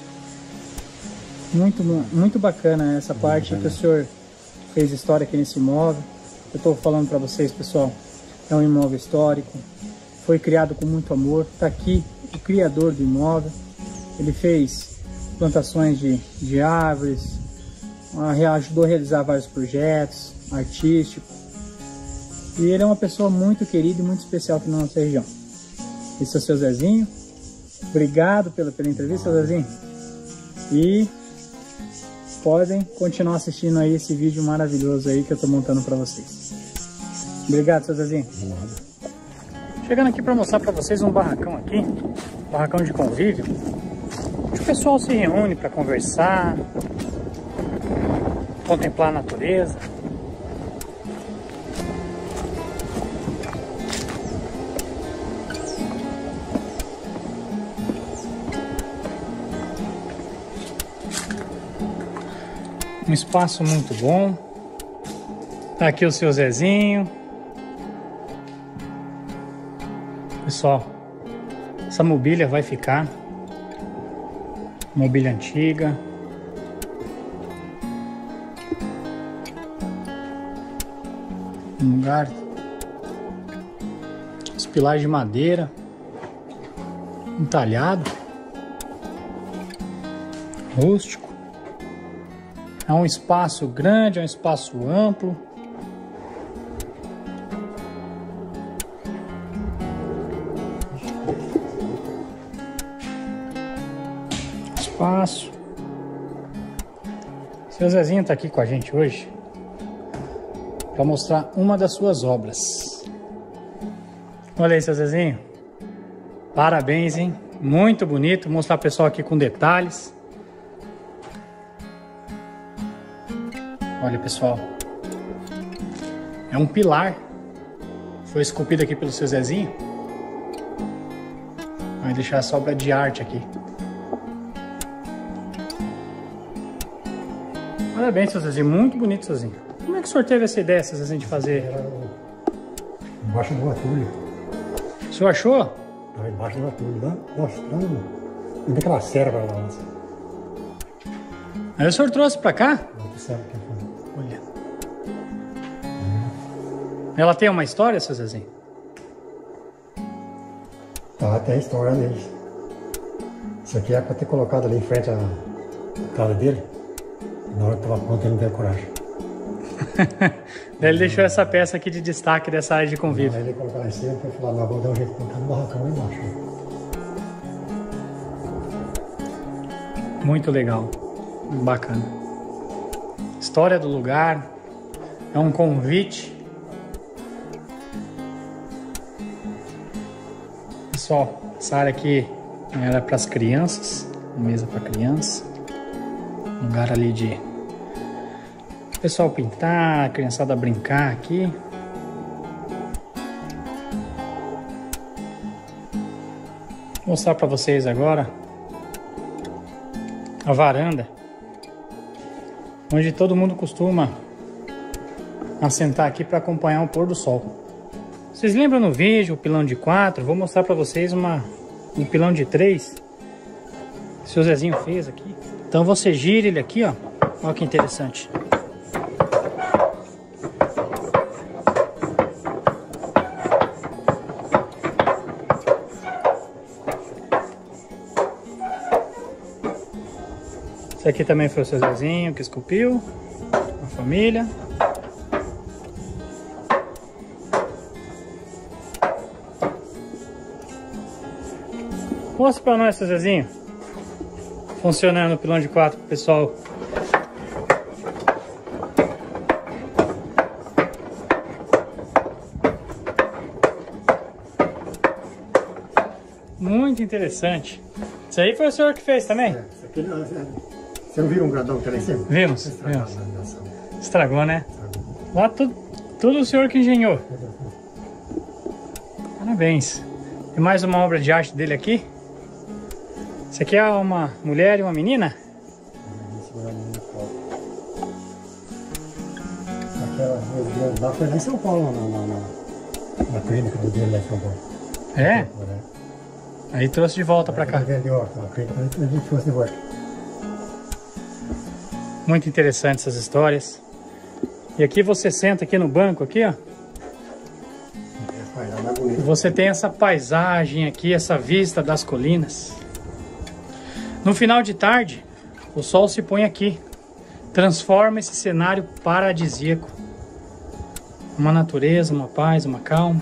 Muito bacana essa parte que o senhor fez história aqui nesse imóvel. Eu estou falando para vocês, pessoal, é um imóvel histórico, foi criado com muito amor. Está aqui o criador do imóvel, ele fez plantações de árvores, ajudou a realizar vários projetos artísticos, e ele é uma pessoa muito querida e muito especial aqui na nossa região. Esse é o seu Zezinho. Obrigado pela entrevista, Zezinho, e podem continuar assistindo aí esse vídeo maravilhoso aí que eu tô montando para vocês. Obrigado, seu Zezinho. Chegando aqui para mostrar para vocês um barracão aqui, barracão de convívio, onde o pessoal se reúne para conversar, contemplar a natureza. Um espaço muito bom. Tá aqui o seu Zezinho. Pessoal, essa mobília vai ficar. Mobília antiga. Um lugar. Os pilares de madeira. Entalhado. Rústico. É um espaço grande, é um espaço amplo. Espaço. Seu Zezinho está aqui com a gente hoje para mostrar uma das suas obras. Olha aí, seu Zezinho. Parabéns, hein? Muito bonito. Vou mostrar o pessoal aqui com detalhes. Olha, pessoal, é um pilar, foi esculpido aqui pelo seu Zezinho. Vai deixar essa obra de arte aqui. Parabéns, seu Zezinho, muito bonito, seu Zezinho. Como é que o senhor teve essa ideia, seu Zezinho, de fazer? Embaixo do atulho. O senhor achou? Tá embaixo do atulho, lá mostrando. Tem aquela serva lá. Aí o senhor trouxe pra cá? Olha. Ela tem uma história, seu Zezinho? Tá, tem a história deles. Isso aqui é para ter colocado ali em frente à casa dele. Na hora que estava pronto, ele não teve coragem. Daí ele deixou essa peça aqui de destaque dessa área de convívio. Aí ele colocou lá em cima e falou: vamos dar um jeito de colocar no barracão lá embaixo. Muito legal. Bacana. História do lugar. É um convite. Pessoal, essa área aqui era para as crianças. Uma mesa para criança. Um lugar ali de pessoal pintar, a criançada brincar aqui. Vou mostrar para vocês agora a varanda, onde todo mundo costuma assentar aqui para acompanhar o pôr do sol. Vocês lembram no vídeo o pilão de 4? Vou mostrar para vocês um pilão de 3 que o seu Zezinho fez aqui. Então você gira ele aqui, ó. Olha que interessante. Esse aqui também foi o seu Zezinho que esculpiu. A família. Mostra pra nós, seu Zezinho. Funcionando o pilão de 4 pro pessoal. Muito interessante. Isso aí foi o senhor que fez também? Isso aqui não, você não viu um grandão que tá lá em cima? Vimos. Estragou, né? Lá tudo o senhor que engenhou. Parabéns. Tem mais uma obra de arte dele aqui. Isso aqui é uma mulher e uma menina? Lá foi lá em São Paulo, na clínica do dele lá em São Paulo. É? Aí trouxe de volta pra cá. Muito interessante essas histórias. E aqui você senta aqui no banco, aqui, ó. E você tem essa paisagem aqui, essa vista das colinas. No final de tarde, o sol se põe aqui. Transforma esse cenário paradisíaco. Uma natureza, uma paz, uma calma.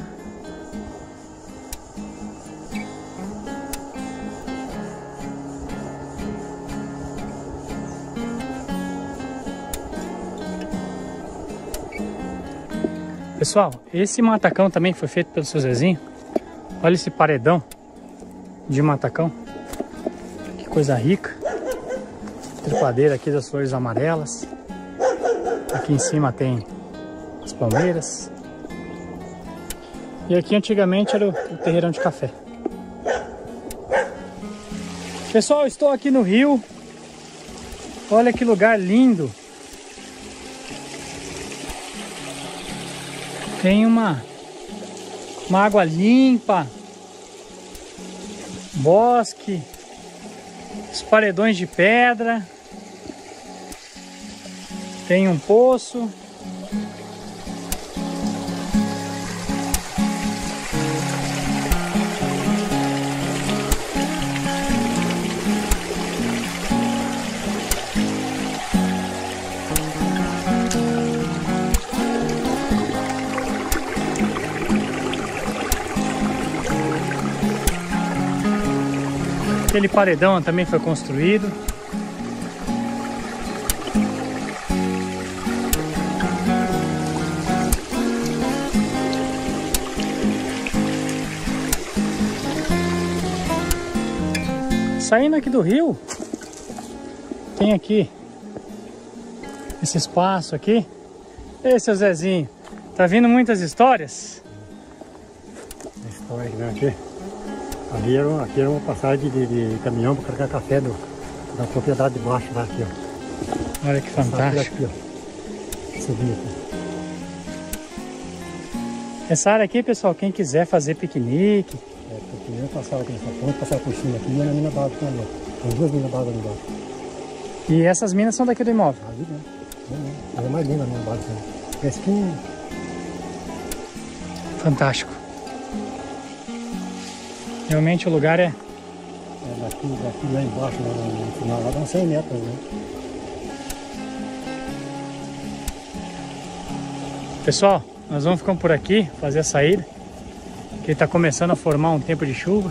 Pessoal, esse matacão também foi feito pelo seu Zezinho. Olha esse paredão de matacão. Que coisa rica. Trepadeira aqui das flores amarelas. Aqui em cima tem as palmeiras. E aqui antigamente era o terreirão de café. Pessoal, estou aqui no rio. Olha que lugar lindo. Tem uma água limpa, bosque, os paredões de pedra, tem um poço. Aquele paredão também foi construído. Saindo aqui do rio, tem aqui esse espaço aqui. Ei, seu Zezinho, tá vindo muitas histórias? História aqui. Aqui era uma passagem de caminhão para carregar café da propriedade de baixo lá aqui, ó. Olha que fantástico. Aqui, ó. Subir aqui. Essa área aqui, pessoal, quem quiser fazer piquenique. Eu passava aqui nessa ponte, passava por cima aqui e ia na mina d'água também. Tem 2 minas d'água ali embaixo. E essas minas são daqui do imóvel? Ali, né? É mais linda a mina d'água também. Fresquinho. Fantástico. Realmente o lugar é... Daqui lá embaixo, no final, lá dá uns 100 metros, né? Pessoal, nós vamos ficar por aqui, fazer a saída. Que está começando a formar um tempo de chuva.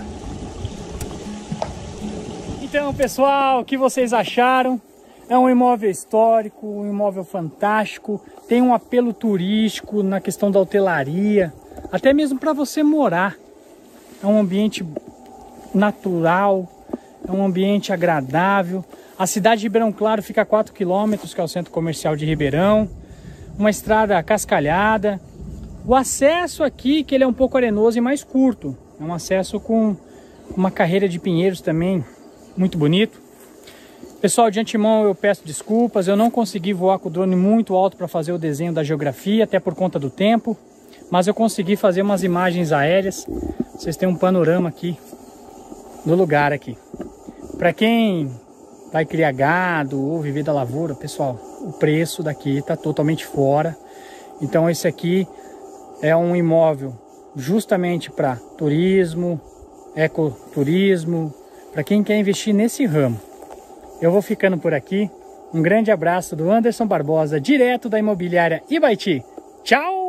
Então, pessoal, o que vocês acharam? É um imóvel histórico, um imóvel fantástico. Tem um apelo turístico na questão da hotelaria. Até mesmo para você morar. É um ambiente natural, é um ambiente agradável. A cidade de Ribeirão Claro fica a 4 km, que é o centro comercial de Ribeirão. Uma estrada cascalhada. O acesso aqui, que ele é um pouco arenoso e mais curto. É um acesso com uma carreira de pinheiros também muito bonito. Pessoal, de antemão eu peço desculpas. Eu não consegui voar com o drone muito alto para fazer o desenho da geografia, até por conta do tempo. Mas eu consegui fazer umas imagens aéreas. Vocês têm um panorama aqui do lugar aqui. Para quem vai criar gado ou viver da lavoura, pessoal, o preço daqui está totalmente fora. Então esse aqui é um imóvel justamente para turismo, ecoturismo, para quem quer investir nesse ramo. Eu vou ficando por aqui. Um grande abraço do Anderson Barbosa, direto da imobiliária Ibaiti. Tchau!